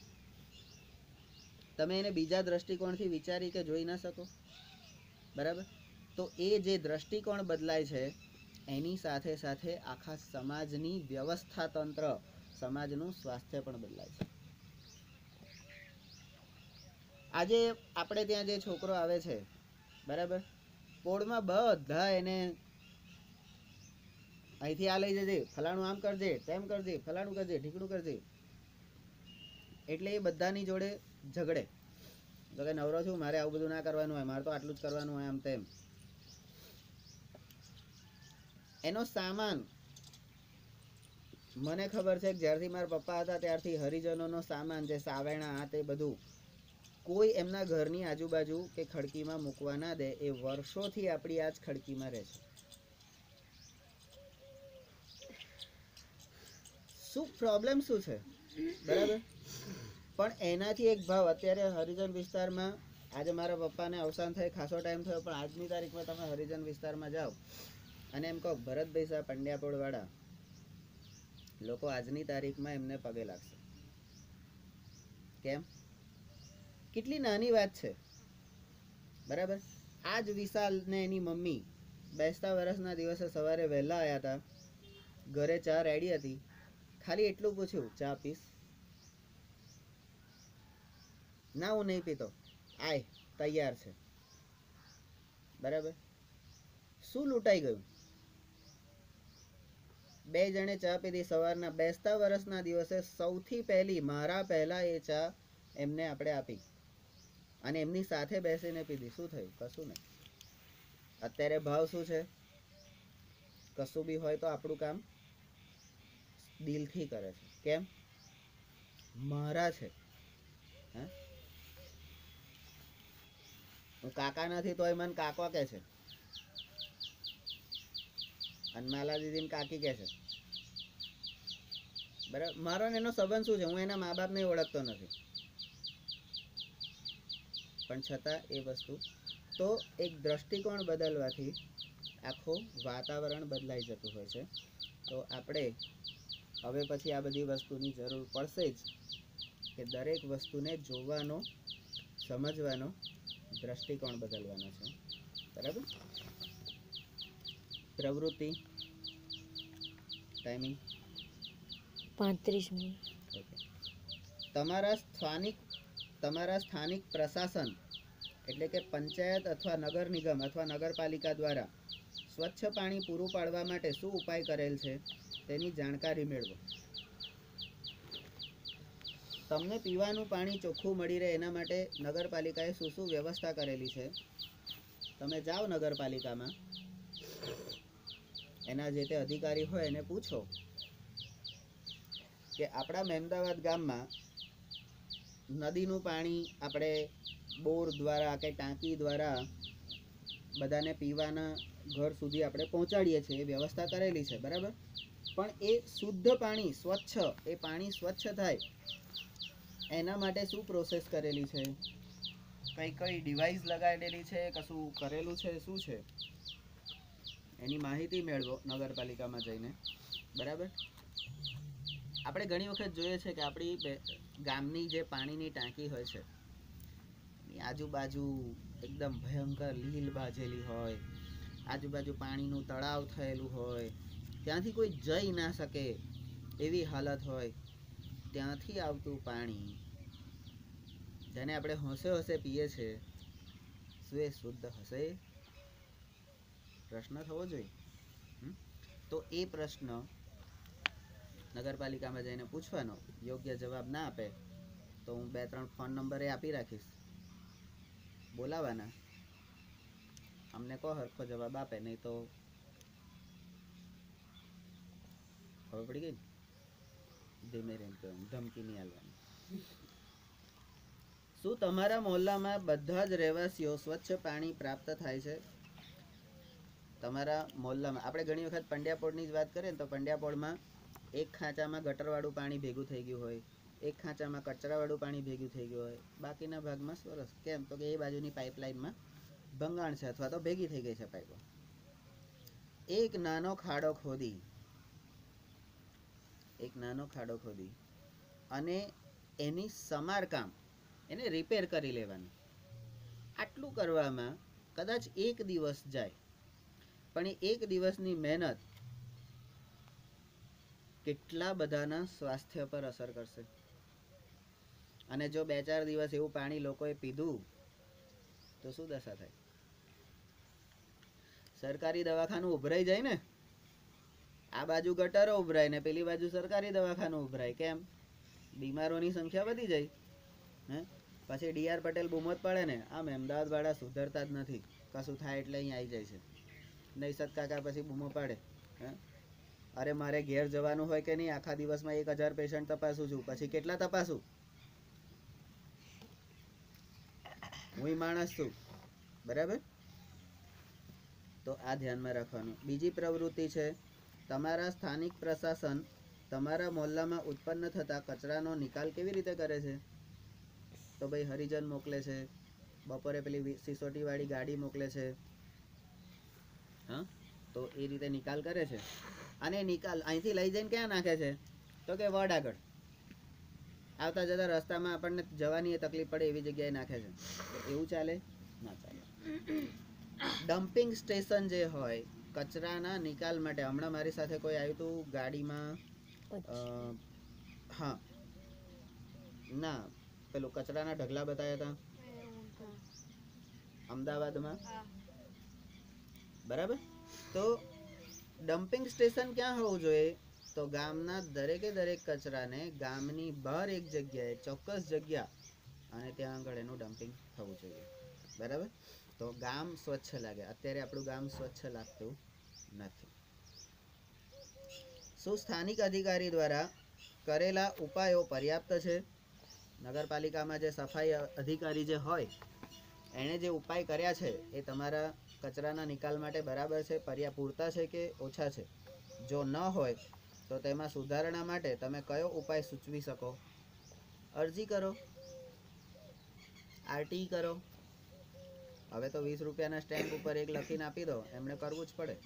તમે એને બીજા દ્રષ્ટિકોણથી વિચારી કે જોઈ ના શકો, બરાબર? તો એ જે દ્રષ્ટિકોણ બદલાય છે, એની સાથે સાથે આખા સમાજની વ્યવસ્થા તંત્ર, સમાજનું સ્વાસ્થ્ય પણ બદલાય છે. આજે આપણે ત્યાં જે છોકરો આવે છે, બરાબર, પોળમાં બધા એને અહીંથી આ લઈ જજે, ફલાણું આમ કરજે, તેમ કરજે, ફલાણું કરજે, ઢીકણું કરજે. એટલે એ બધાની જોડે ઝઘડે. તો કે નવરો છું, મારે આવું બધું ના કરવાનું હોય, મારે તો આટલું જ કરવાનું હોય, આમ તેમ. એનો સામાન, મને ખબર છે કે જ્યારથી મારા પપ્પા હતા ત્યારથી હરિજનોનો સામાન, જે સાવેણા, આ તે બધું કોઈ એમના ઘરની આજુબાજુ કે ખડકીમાં મૂકવા ના દે. એ વર્ષોથી આપણી આ જ ખડકીમાં રહે છે. શું પ્રોબ્લેમ શું છે, બરાબર? પણ એનાથી એક ભાવ, અત્યારે હરિજન વિસ્તારમાં, આજે મારા પપ્પાને અવસાન થાય ખાસો ટાઈમ થયો, પણ આજની તારીખમાં તમે હરિજન વિસ્તારમાં જાઓ અને એમ કહો ભરતભાઈ શાહ પંડ્યાપોળ વાળા, લોકો આજની તારીખમાં એમને પગે લાગશે. કેમ? કેટલી નાની વાત છે, બરાબર? આજ વિશાલ ને એની મમ્મી બેસતા વર્ષના દિવસે સવારે વહેલા આવ્યા હતા, ઘરે ચા રેડી હતી, ખાલી એટલું પૂછ્યું, ચા પીસ? ના, હું નહીં પીતો, આય તૈયાર છે, બરાબર? શું લૂંટાઈ ગયું? બે જણે ચા પીધી સવારના બેસતા વર્ષના દિવસે, સૌથી પહેલી, મારા પહેલા એ ચા એમને આપણે આપી અને એમની સાથે બેસીને પીધી. શું થયું? કશું નહીં. અત્યારે ભાવ શું છે? કશું બી હોય તો આપણું કામ દિલથી કરે છે. કેમ? મારા છે. હા, હું કાકા નથી તોય મને કાકો કહે છે, અને માલા દીદીને કાકી કહે છે, બરાબર. મારો ને એનો સંબંધ શું છે? હું એના મા બાપને ઓળખતો નથી, પણ છતાં એ વસ્તુ તો એક દ્રષ્ટિકોણ બદલવાથી આખું વાતાવરણ બદલાઈ જતું હોય છે. તો આપણે હવે પછી આ બધી વસ્તુની જરૂર પડશે જ કે દરેક વસ્તુને જોવાનો, સમજવાનો દ્રષ્ટિકોણ બદલવાનો છે, બરાબર. પ્રવૃત્તિ ટાઈમિંગ પાંત્રીસ મિનિટ. ઓકે. તમારા સ્થાનિક તમારા સ્થાનિક પ્રશાસન એટલે કે પંચાયત અથવા નગર નિગમ અથવા નગરપાલિકા દ્વારા સ્વચ્છ પાણી પૂરું પાડવા માટે શું ઉપાય કરેલ છે તેની જાણકારી મેળવો. તમને પીવાનું પાણી ચોખ્ખું મળી રહે એના માટે નગરપાલિકાએ શું શું વ્યવસ્થા કરેલી છે. તમે જાઓ નગરપાલિકામાં, એના જે તે અધિકારી હોય એને પૂછો કે આપણા મહેમદાવાદ ગામમાં નદીનું પાણી આપણે બોર દ્વારા કે ટાંકી દ્વારા બધાને પીવાના ઘર સુધી આપણે પહોંચાડીએ છીએ, એ વ્યવસ્થા કરેલી છે, બરાબર. પણ એ શુદ્ધ પાણી, સ્વચ્છ, એ પાણી સ્વચ્છ થાય એના માટે શું પ્રોસેસ કરેલી છે, કઈ કઈ ડિવાઇસ લગાડેલી છે, કશું કરેલું છે, શું છે, એની માહિતી મેળવો નગરપાલિકામાં જઈને, બરાબર. આપણે ઘણી વખત જોઈએ છે કે આપણી ગામની જે પાણીની ટાંકી હોય છે એની આજુબાજુ એકદમ ભયંકર લીલ બાજેલી હોય, આજુબાજુ પાણીનું તળાવ થયેલું હોય, ત્યાંથી કોઈ જઈ ના શકે એવી હાલત હોય. ત્યાંથી આવતું પાણી જેને આપણે હોંશે હોંશે પીએ છીએ, શું એ શુદ્ધ હશે? પ્રશ્ન થવો જોઈએ. તો એ પ્રશ્ન નગરપાલિકામાં જઈને પૂછવાનો. યોગ્ય જવાબ ના આપે તો હું બે ત્રણ ફોન નંબરે આપી રાખીશ, બોલાવાના, અમને કહો હરખો જવાબ આપે, નહીં તો ખબર પડી ગઈ, ધીમે રહીને કહેવાનું, ધમકી નહીં આલવાની. શું તમારા મોહલ્લામાં બધા જ રહેવાસીઓ સ્વચ્છ પાણી પ્રાપ્ત થાય છે? તમારા મોહલ્લામાં આપણે ઘણી વખત પંડ્યાપોળની જ વાત કરીએ ને તો પંડ્યાપોળમાં એક ખાંચામાં ગટરવાળું પાણી ભેગું થઈ ગયું હોય, એક ખાંચામાં કચરાવાળું પાણી ભેગું થઈ ગયું હોય, બાકીના ભાગમાં સરસ. કેમ? તો કે એ બાજુની પાઇપલાઇનમાં ભંગાણ છે અથવા તો ભેગી થઈ ગઈ છે પાઇપો. એક નાનો ખાડો ખોદી એક નાનો ખાડો ખોદી અને એની સમારકામ, એને રિપેર કરી લેવાનું. આટલું કરવામાં કદાચ એક દિવસ જાય, પણ એ એક દિવસની મહેનત કેટલા બધાના સ્વાસ્થ્ય પર અસર કરશે. અને જો બે ચાર દિવસ એવું પાણી લોકોએ પીધું તો શું દશા થાય? સરકારી દવાખાનું ઉભરાઈ જાય ને, આ બાજુ ગટરો ઉભરાય ને પેલી બાજુ સરકારી દવાખાનું ઉભરાય. કેમ? બીમારોની સંખ્યા વધી જાય. હે પછી ડી આર પટેલ બૂમો જ પડે ને, આમ અમદાવાદ વાળા સુધરતા જ નથી, કશું થાય એટલે અહીં આવી જાય છે. નૈસત કાકા પછી બૂમો પાડે, હે અરે મારે ઘેર જવાનું હોય કે નહીં, આખા દિવસમાં એક હજાર પેશન્ટ તપાસું છું, પછી કેટલા તપાસું? હું માણસ છું, બરાબર. તો આ ધ્યાનમાં રાખવાનું. બીજી પ્રવૃત્તિ છે, તમારા સ્થાનિક પ્રશાસન તમારા મોહલ્લામાં ઉત્પન્ન થતા કચરાનો નિકાલ કેવી રીતે કરે છે? તો ભાઈ હરિજન મોકલે છે, બપોરે પેલી સિસોટી વાળી ગાડી મોકલે છે, હા, તો એ રીતે નિકાલ કરે છે. અને નિકાલ અહીંથી લઈ જઈને ક્યાં નાખે છે? તો કે વડ આગળ, આવતા જતા રસ્તામાં આપણને જવાની તકલીફ પડે એવી જગ્યાએ નાખે છે. એવું ચાલે? ના ચાલે. ડમ્પિંગ સ્ટેશન જે હોય કચરાના નિકાલ માટે, હમણાં મારી સાથે કોઈ આવ્યું હતું ગાડીમાં, હા ના પેલું કચરાના ઢગલા બતાવ્યા હતા અમદાવાદમાં, બરાબર. તો ડમ્પિંગ સ્ટેશન ક્યાં હોવું જોઈએ? તો ગામના દરેકે દરેક કચરાને ગામની બહાર એક જગ્યાએ, ચોક્કસ જગ્યા, અને ત્યાં આગળ એનું ડમ્પિંગ થવું જોઈએ, બરાબર. તો ગામ સ્વચ્છ લાગે. અત્યારે આપણું ગામ સ્વચ્છ લાગતું નથી. શું સ્થાનિક અધિકારી દ્વારા કરેલા ઉપાયો પર્યાપ્ત છે? નગરપાલિકામાં જે સફાઈ અધિકારી જે હોય એણે જે ઉપાય કર્યા છે એ તમારા કચરાના નિકાલ માટે બરાબર છે, પર્યા પૂરતા છે કે ઓછા છે? જો ન હોય તો તેમાં સુધારણા માટે તમે કયો ઉપાય સૂચવી શકો? અરજી કરો, આરટી કરો. હવે તો વીસ રૂપિયાના સ્ટેમ્પ ઉપર એક લખીને આપી દો, એમણે કરવું જ પડે.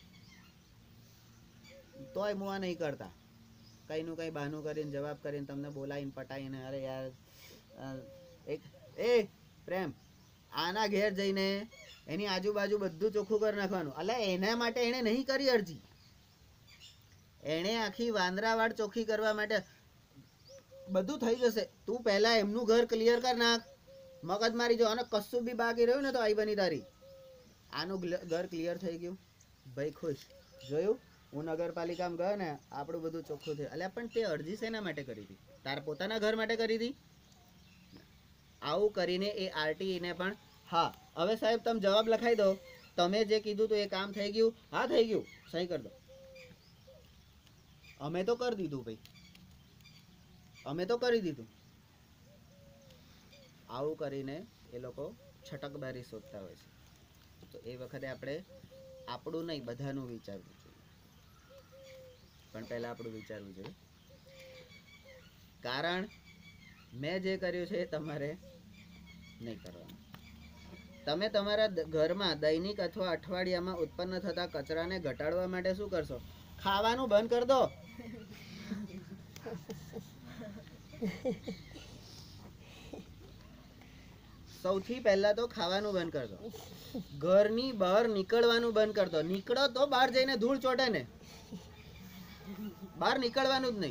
તોય મુઆ નહીં કરતા, કંઈનું કંઈ બહાનું કરીને જવાબ કરીને તમને બોલાવીને પટાઈને, અરે યાર એક એ પ્રેમ આના ઘેર જઈને એની આજુબાજુ બધું ચોખ્ખું કરી નાખવાનું. અલા એના માટે એણે નહીં કરી અરજી, એણે આખી વાંદરાવાડ ચોખ્ખી કરવા માટે. બધું થઈ જશે, તું પહેલા એમનું ઘર ક્લિયર કર નાખ, મગજ મારી જો. અને કશું બી બાકી રહ્યું ને તો આઈ બની તારી. આનું ઘર ક્લિયર થઈ ગયું, ભાઈ ખુશ. જોયું, હું નગરપાલિકામાં ગયો ને, આપણું બધું ચોખ્ખું થયું. અલ્યા પણ તે અરજી શેના માટે કરી હતી? તાર પોતાના ઘર માટે કરી હતી? આવું કરીને એ આરટીઈને પણ હા હવે સાહેબ તમે જવાબ લખાઈ દો, તમે જે કીધું તો એ કામ થઈ ગયું? હા થઈ ગયું, સહી કરી દો. અમે તો કરી દીધું ભાઈ, અમે તો કરી દીધું. આવું કરીને એ લોકો છટકબારી શોધતા હોય છે. તો એ વખતે આપણે આપણું નહીં બધાનું વિચારવું જોઈએ, પણ પહેલાં આપણું વિચારવું જોઈએ. કારણ મેં જે કર્યું છે એ તમારે નહીં કરવાનું. તમે તમારા ઘરમાં દૈનિક અથવા અઠવાડિયામાં ઉત્પન્ન થતા કચરાને ઘટાડવા માટે શું કરશો? ખાવાનું બંધ કરી દો. સૌથી પહેલા તો ખાવાનું બંધ કરી દો. ઘરની બહાર નીકળવાનું બંધ કરી દો. નીકળો તો બહાર જઈને ધૂળ ચોટે ને, બહાર નીકળવાનું જ નહીં.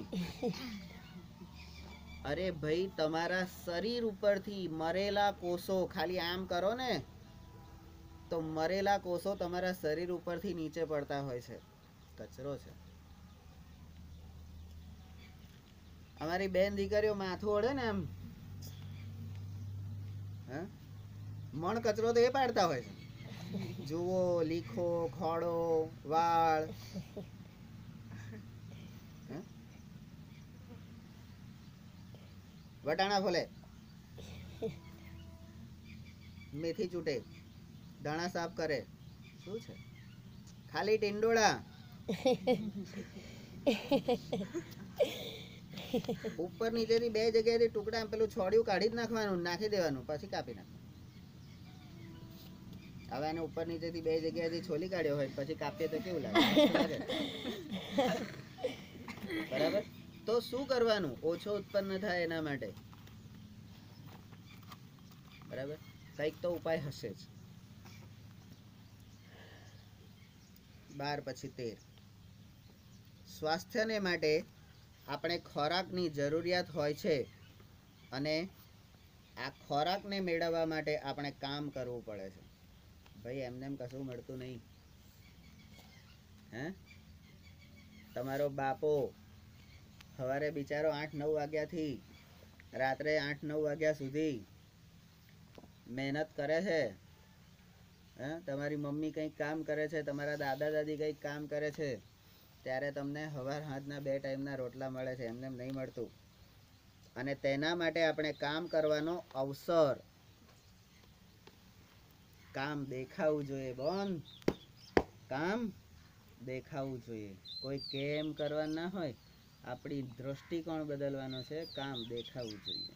અરે ભાઈ તમારા શરીર ઉપરથી મરેલા કોષો ખાલી આમ કરો ને તો મરેલા કોષો તમારા શરીર ઉપરથી નીચે પડતા હોય છે. કચરો છે. અમારી બેન દીકરીઓ માથું ઓળે ને એમ મણ કચરો તો એ પાડતા હોય છે. જુઓ, લીખો, ખોડો, વાળ, વટાણા ફોલે, મેથી ચૂંટે, દાણા સાફ કરે. શું છે? ખાલી ટીંડોળા. ઉપર નીચેથી બે જગ્યાએથી ટુકડા પેલું છોડિયું કાઢી જ નાખવાનું, નાખી દેવાનું, પછી કાપી નાખવાનું. હવે આને ઉપર નીચેથી બે જગ્યાએથી છોલી કાઢ્યો હોય પછી કાપીએ તો કેવું લાગે? બરાબર. તો શું કરવાનું? ઓછો ઉત્પન્ન થાય એના માટે. બરાબર, કંઈક તો ઉપાય હશે જ. બાર પછી તેર, સ્વાસ્થ્યને માટે આપણે ખોરાકની જરૂરિયાત હોય છે અને આ ખોરાકને મેળવવા માટે આપણે કામ કરવું પડે છે. ભાઈ એમને એમ કશું મળતું નહીં. હે તમારો બાપો સવારે બિચારો આઠ નવ વાગ્યાથી રાત્રે આઠ નવ વાગ્યા સુધી મહેનત કરે છે. હે તમારી મમ્મી કંઈક કામ કરે છે, તમારા દાદા દાદી કંઈક કામ કરે છે, ત્યારે તમને સવાર સાંજના બે ટાઈમના રોટલા મળે છે, એમને નહીં મળતું. અને તેના માટે આપણે કામ કરવાનો અવસર, કામ દેખાવું જોઈએ. બોન કામ દેખાવું જોઈએ. કોઈ કેમ કરવા ના હોય, આપણી દ્રષ્ટિકોણ બદલવાનો છે. કામ દેખાવું જોઈએ.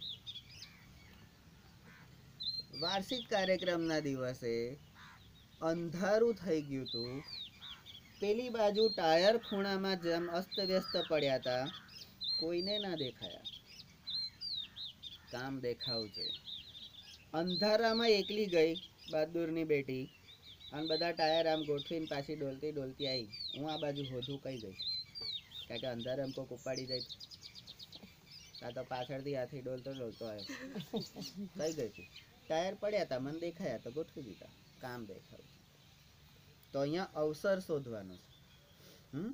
વાર્ષિક કાર્યક્રમના દિવસે અંધારું થઈ ગયું હતું. પેલી બાજુ ટાયર ખૂણામાં જેમ અસ્તવ્યસ્ત પડ્યા હતા, કોઈને ના દેખાયા. કામ દેખાવું જોઈએ. અંધારામાં એકલી ગઈ બહાદુરની બેટી અને બધા ટાયર આમ ગોઠવીને પાછી ડોલતી ડોલતી આવી. હું આ બાજુ હોધું કઈ ગઈ, કારણ કે અંધારામાં કોક ઉપાડી જાય. આ તો પાછળથી હાથી ડોલતો ડોલતો આવ્યો. કઈ ગઈ હતી? ટાયર પડ્યા હતા, મને દેખાયા તો ગોઠવી દીધા. કામ દેખાવું. તો અહીંયા અવસર શોધવાનો છે. હમ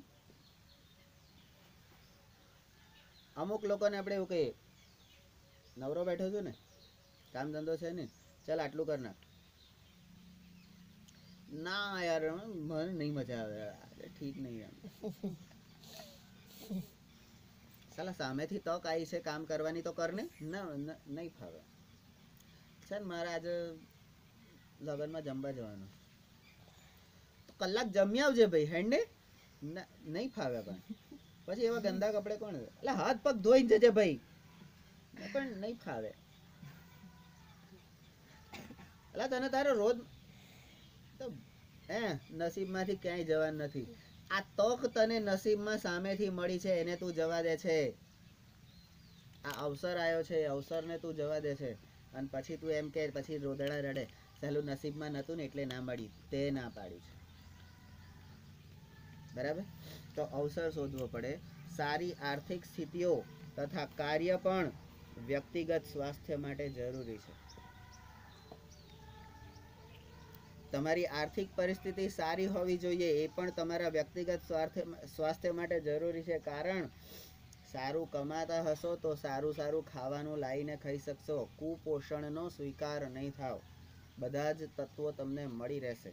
અમુક લોકોને આપણે એવું કહીએ, નવરો બેઠો છું ને, કામ ધંધો છે ને, ચાલ આટલું કર નાખ. ના યાર મને નહીં મજા આવે, ઠીક નહીં. આમ સાલા સામેથી તક આવી છે કામ કરવાની તો કર ને. ના નહીં ફાવે. ચાલ મારે આજે લગનમાં જમવા જવાનું, તો કલાક જમી આવજે ભાઈ. હેન્ડે નહીં ફાવે પણ પછી એવા ગંદા કપડે કોણ, એટલે હાથ પગ ધોઈને જજે ભાઈ, પણ નહીં ફાવે. એટલે તને તારો રોજ તો હે નસીબમાંથી ક્યાંય જવાનું નથી. આ તક તને નસીબમાં સામેથી મળી છે એને તું જવા દે છે. આ અવસર આવ્યો છે, અવસરને તું જવા દે છે. અને પછી તું એમ કે પછી રોદડા રડે ચાલું નસીબમાં નહોતું ને એટલે ના મળી, તે ના પાડી છે. બરાબર? તો અવસર શોધવો પડે. સારી આર્થિક સ્થિતિઓ તથા કાર્ય પણ વ્યક્તિગત સ્વાસ્થ્ય માટે જરૂરી છે. તમારી આર્થિક પરિસ્થિતિ સારી હોવી જોઈએ, એ પણ તમારા વ્યક્તિગત સ્વાસ્થ્ય સ્વાસ્થ્ય માટે જરૂરી છે. કારણ સારું કમાતા હશો તો સારું સારું ખાવાનું લાવીને ખાઈ શકશો. કુપોષણનો સ્વીકાર નહીં થાવ, બધા જ તત્વો તમને મળી રહેશે.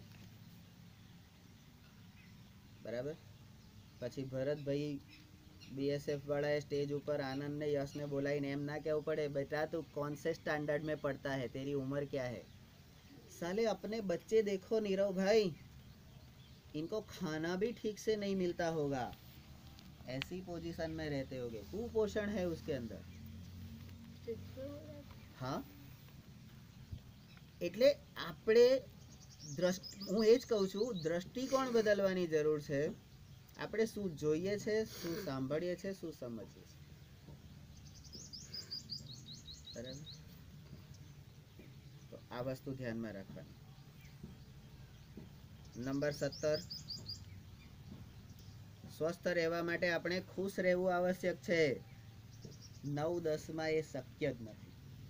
બરાબર? પછી ભરતભાઈ બીએસએફ વાળાએ સ્ટેજ ઉપર આનંદને યશને બોલાવીને એમ ના કહેવું પડે બેટા તું कौन से स्टैंडर्ड में पढ़ता है, तेरी उम्र क्या है. साले अपने बच्चे देखो नीरव भाई, इनको खाना भी ठीक से नहीं मिलता होगा, ऐसी पोजीशन में रहते होगे, कुपोषण है उसके अंदर. हाँ એટલે આપણે હું એ જ કહું છું, દ્રષ્ટિકોણ બદલવાની જરૂર છે. આપણે શું જોઈએ છે, શું સાંભળીએ છે, શું સમજીએ છે. બરાબર? તો આ વસ્તુ ધ્યાનમાં રાખવાની. નંબર સત્તર, સ્વસ્થ રહેવા માટે આપણે ખુશ રહેવું આવશ્યક છે. નવ દસ માં એ શક્ય જ નથી.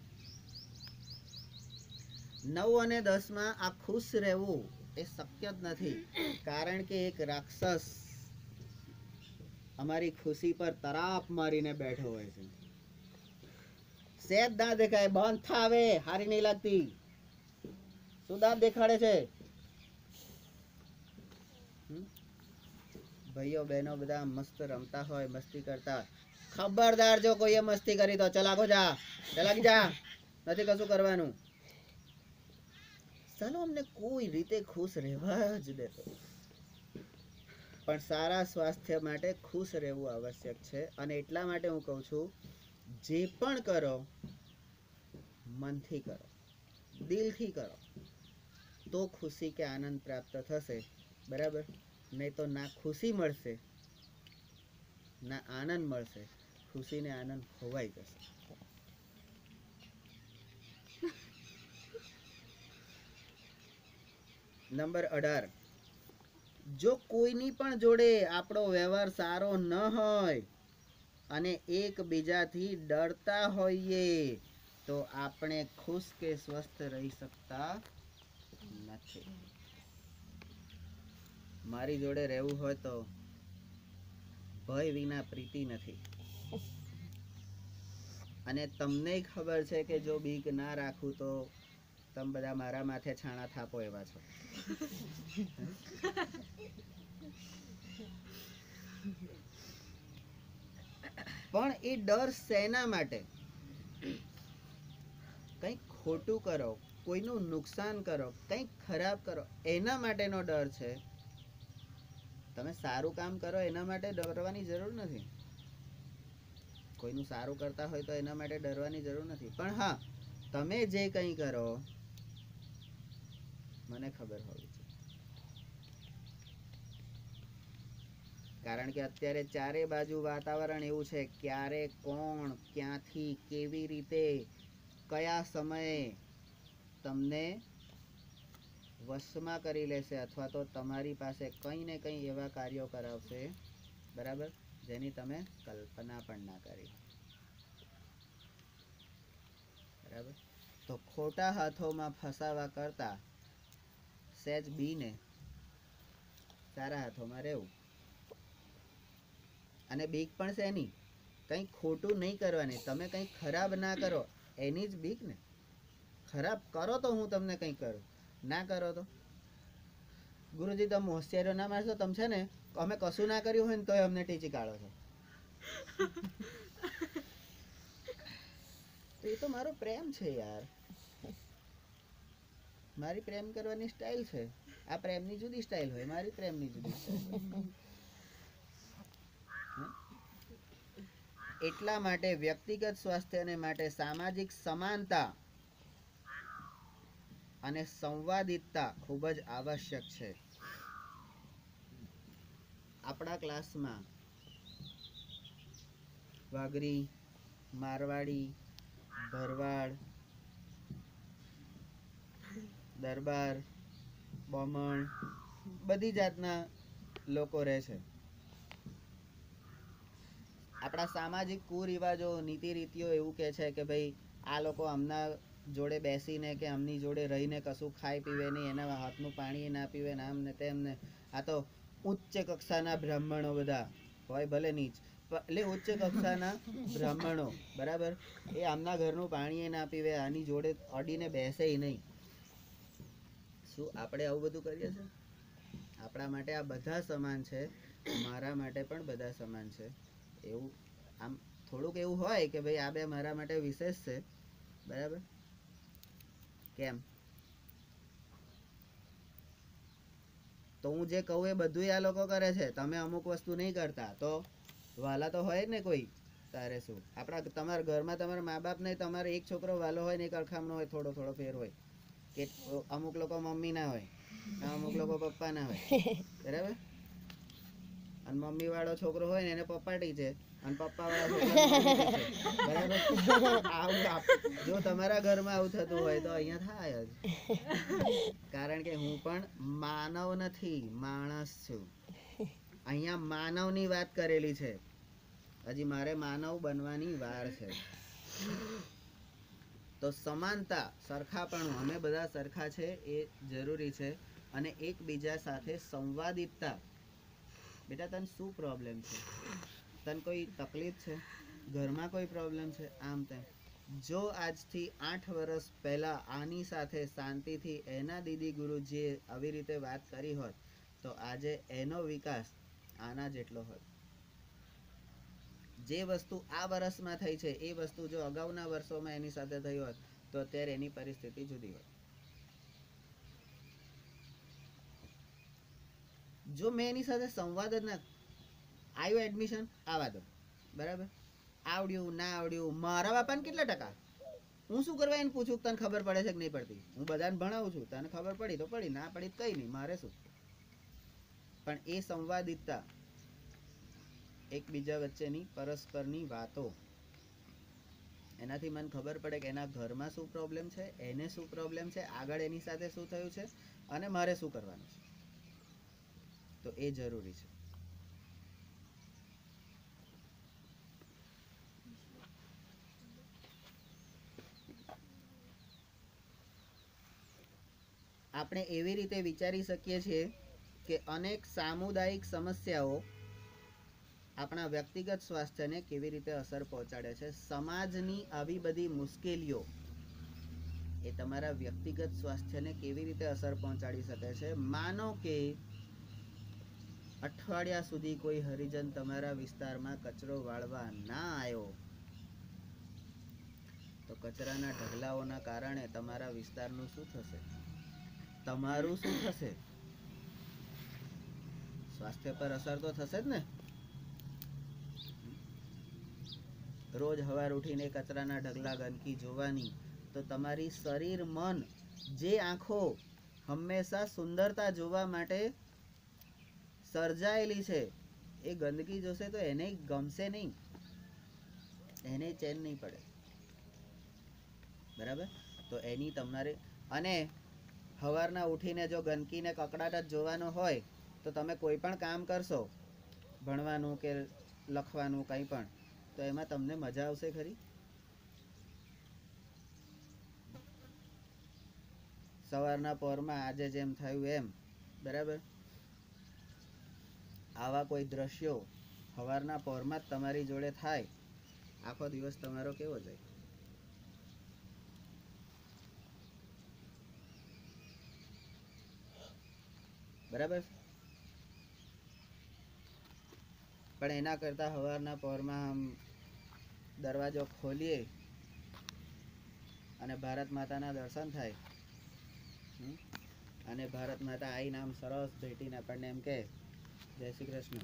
નવ અને દસ માં આ ખુશ રહેવું એ શક્ય જ નથી. કારણ કે એક રાક્ષસ અમારી ખુશી પર તરાપ મારીને બેઠો હોય છે. સેજ દાંત દેખાય, બંધ થાવે, હારી નહીં લાગતી. શું દાંત દેખાડે છે? ભાઈઓ બહેનો બધા મસ્ત રમતા હોય, મસ્તી કરતા. ખબરદાર જો કોઈએ મસ્તી કરી તો ચલાગો જા, ચલાગી જા, નથી કશું કરવાનું. ચાલો અમને કોઈ રીતે ખુશ રહેવા જ દેતો. પણ સારા સ્વાસ્થ્ય માટે ખુશ રહેવું આવશ્યક છે. અને એટલા માટે હું કહું છું, જે પણ કરો મનથી કરો, દિલથી કરો, તો ખુશી કે આનંદ પ્રાપ્ત થશે. બરાબર? નહીં તો ના ખુશી મળશે, ના આનંદ મળશે. ખુશી ને આનંદ ખોવાઈ જશે. નંબર અઢાર, જો કોઈની પણ જોડે આપણો વ્યવહાર સારો ન હોય અને એકબીજાથી ડરતા હોઈએ તો આપણે ખુશ કે સ્વસ્થ રહી શકતા નથી. મારી જોડે રહેવું હોય તો ભય વિના પ્રીતિ નથી. અને તમને ખબર છે કે જો બીક ના રાખું તો તમે બધા મારા માથે છાણા થાપો એવા છો. પણ એ ડર શેના માટે? કંઈક ખોટું કરો, કોઈનું નુકસાન કરો, કંઈક ખરાબ કરો, એના માટેનો ડર છે. તમે સારું કામ કરો એના માટે ડરવાની જરૂર નથી. કોઈનું સારું કરતા હોય તો એના માટે ડરવાની જરૂર નથી. પણ હા, તમે જે કંઈ કરો મને ખબર હોવી જોઈએ. કારણ કે અત્યારે ચારે બાજુ વાતાવરણ એવું છે, ક્યારે કોણ ક્યાંથી કેવી રીતે કયા સમયે તમને વશમાં કરી લેશે અથવા તો તમારી પાસે કંઈ ને કંઈ એવા કાર્યો કરાવશે, બરાબર, જેની તમે કલ્પના પણ ના કરી. બરાબર? તો ખોટા હાથોમાં ફસાવા કરતા સહેજ બીને સારા હાથોમાં રહેવું. અને બીક પણ શેની? કંઈ ખોટું નહીં કરવાની. તમે કંઈ ખરાબ ના કરો એની જ બીક ને. ખરાબ કરો તો હું તમને કંઈ કરું, ના કરો તો ગુરુજી તમે હોશિયારો ના મારશો. તમે છે ને અમે કશું ના કર્યું હોય ને તોય અમને ટીચી કાઢો છો. તો એ તો મારો પ્રેમ છે યાર. મારી પ્રેમ કરવાની સ્ટાઇલ છે. આ પ્રેમની જુદી સ્ટાઇલ હોય, મારી પ્રેમની જુદી સ્ટાઇલ હોય. એટલા માટે વ્યક્તિગત સ્વાસ્થ્યને માટે સામાજિક સમાનતા અને સંવાદિતતા ખૂબ જ આવશ્યક છે. આપણા ક્લાસમાં વાઘરી, મારવાડી, ભરવાડ, દરબાર, બમણ બધી જાતના લોકો રહે છે. આપણા સામાજિક કુરિવાજો, નીતિ રીતિઓ એવું કહે છે કે ભાઈ આ લોકો આમના જોડે બેસીને કે આમની જોડે રહીને કશું ખાઈ પીવે નહીં, એના હાથનું પાણી ના પીવે ને આમ ને તેમ ને. આ તો ઉચ્ચ કક્ષાના બ્રાહ્મણો બધા હોય, ભલે નીચ, એટલે ઉચ્ચ કક્ષાના બ્રાહ્મણો, બરાબર, એ આમના ઘરનું પાણી ના પીવે, આની જોડે અડીને બેસે નહીં. શું આપણે આવું બધું કરીએ છીએ? આપણા માટે આ બધા સમાન છે, મારા માટે પણ બધા સમાન છે. એવું આમ થોડુંક એવું હોય કે ભાઈ આ બે મારા માટે વિશેષ છે, બરાબર? કેમ? તો હું જે કહું એ બધું આ લોકો કરે છે, તમે અમુક વસ્તુ નહીં કરતા, તો વાલા તો હોય ને કોઈ. તારે શું, આપણા તમારા ઘરમાં તમારા મા બાપ નહીં, તમારે એક છોકરો વાલો હોય ને એક અડખામનો હોય, થોડો થોડો ફેર હોય. કે અમુક લોકો મમ્મી ના હોય, અમુક લોકો પપ્પા ના હોય, બરાબર? અને મમ્મી વાળો છોકરો હોય ને એને પપ્પાટી છે, અને પપ્પા વાળા છોકરા બરાબર. આવું જો તમારા ઘરમાં આવું થતું હોય તો અહીંયા થાય જ. કારણ કે હું પણ માનવ નથી, માણસ છું. અહીંયા માનવની વાત કરેલી છે, હજી મારે માનવ બનવાની વાર છે. તો સમાનતા, સરખાપણું, અમે બધા સરખા છે એ જરૂરી છે. અને એકબીજા સાથે સંવાદિતતા. બેટા તને શું પ્રોબ્લેમ છે? તને કોઈ તકલીફ છે? ઘરમાં કોઈ પ્રોબ્લેમ છે? આમ તેમ. જો આજથી આઠ વર્ષ પહેલા આની સાથે શાંતિથી એના દીદી ગુરુજીએ આવી રીતે વાત કરી હોત તો આજે એનો વિકાસ આના જેટલો હોત. જે વસ્તુ આ વર્ષમાં થઈ છે એ વસ્તુ જો અગાઉના વર્ષોમાં એની સાથે થઈ હોત તો અત્યારે એની પરિસ્થિતિ જુદી હોત. જો મેં એની સાથે સંવાદ જ ના આવ્યો, એડમિશન આવા દો, બરાબર, આવડ્યું ના આવડ્યું, મારા બાપાને કેટલા ટકા, હું શું કરવા એને પૂછું તને ખબર પડે છે કે નહીં પડતી? હું બધાને ભણાવું છું, તને ખબર પડી તો પડી, ના પડી કઈ નહીં, મારે શું. પણ એ સંવાદિતતા, એકબીજા વચ્ચેની પરસ્પરની વાતો, એનાથી મને ખબર પડે કે એના ઘરમાં શું પ્રોબ્લેમ છે, એને શું પ્રોબ્લેમ છે, આગળ એની સાથે શું થયું છે અને મારે શું કરવાનું છે. તો એ જરૂરી છે. આપણે એવી રીતે વિચારી શકીએ છીએ કે અનેક સામુદાયિક સમસ્યાઓ આપણા વ્યક્તિગત સ્વાસ્થ્યને કેવી રીતે અસર પહોંચાડે છે. સમાજની આવી બધી મુશ્કેલીઓ એ તમારા વ્યક્તિગત સ્વાસ્થ્યને કેવી રીતે અસર પહોંચાડી શકે છે. માનો કે અઠવાડિયા સુધી કોઈ હરિજન તમારા વિસ્તારમાં કચરો વાળવા ના આવ્યો તો કચરાના ઢગલાઓના કારણે તમારા વિસ્તારનું શું થશે? તમારું શું થશે? સ્વાસ્થ્ય પર અસર તો થશે જ ને. રોજ સવાર ઉઠીને કચરાના ઢગલા, ગંદકી જોવાની, તો તમારી શરીર, મન, જે આંખો હંમેશા સુંદરતા જોવા માટે સર્જાયેલી છે, એ ગંદકી જોશે તો એને ગમશે નહીં, એને ચેન નહીં પડે, બરાબર? તો એની તમારે, અને સવારના ઉઠીને જો ગંદકીને કકડાટ જ જોવાનો હોય તો તમે કોઈ પણ કામ કરશો, ભણવાનું કે લખવાનું કંઈ પણ, તો એમાં તમને મજા આવશે ખરી? સવારના પોરમાં આજે જેમ થયું એમ, બરાબર, આવા કોઈ દ્રશ્યો સવારના પોરમાં જ તમારી જોડે થાય, આખો દિવસ તમારો કેવો જાય? બરાબર. પણ એના કરતા સવારના પોરમાં આમ દરવાજો ખોલીએ અને ભારત માતાના દર્શન થાય હમ? અને ભારત માતા આઈને આમ સરસ ભેટીને આપણને એમ કે જય શ્રી કૃષ્ણ,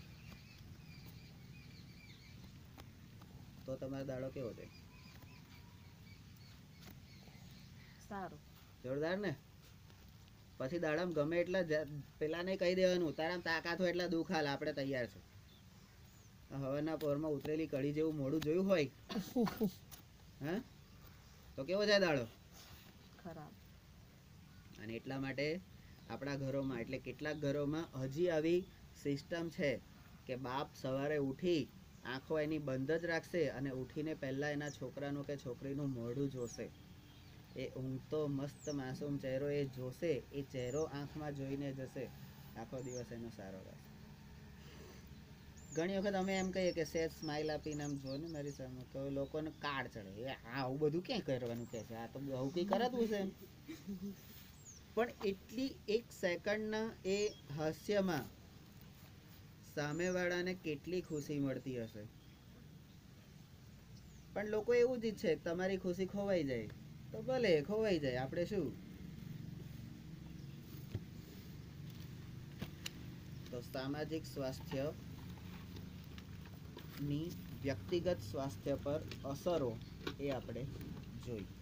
તો તમારો દાડો કેવો છે? સારું. જોરદાર ને? પછી દાડામાં ગમે એટલા જ- પેલાને કહી દેવાનું તારામાં તાકાત હોય એટલા દુઃખ હાલ, આપણે તૈયાર છે. હવાના પોરમાં ઉતરેલી કઢી જેવું મોઢું જોયું હોય હા તો કેવો જાય દાડો? ખરાબ. અને એટલા માટે આપણા ઘરોમાં એટલે કેટલાક ઘરોમાં હજી આવી સિસ્ટમ છે કે બાપ સવારે ઉઠી આંખો એની બંધ જ રાખશે અને ઉઠીને પહેલાં એના છોકરાનું કે છોકરીનું મોઢું જોશે. એ ઊંઘતો મસ્ત માસૂમ ચહેરો એ જોશે, એ ચહેરો આંખમાં જોઈને જશે, આખો દિવસ એનો સારો રહેશે. ઘણી વખત અમે એમ કહીએ કે સેજ સ્માઇલ આપીને આમ જો ને મારી સામે, તો લોકોને કાળ ચડે, એ આ આવું બધું ક્યાં કરવાનું કહે છે, આ તો આવું કંઈ કરાતું છે એમ. પણ એટલી એક સેકન્ડના એ હાસ્યમાં સામેવાળાને કેટલી ખુશી મળતી હશે. પણ લોકો એવું જ ઈચ્છે તમારી ખુશી ખોવાઈ જાય, તો ભલે ખોવાઈ જાય, આપણે શું. તો સામાજિક સ્વાસ્થ્ય ની વ્યક્તિગત સ્વાસ્થ્ય પર અસરો એ આપણે જોઈ.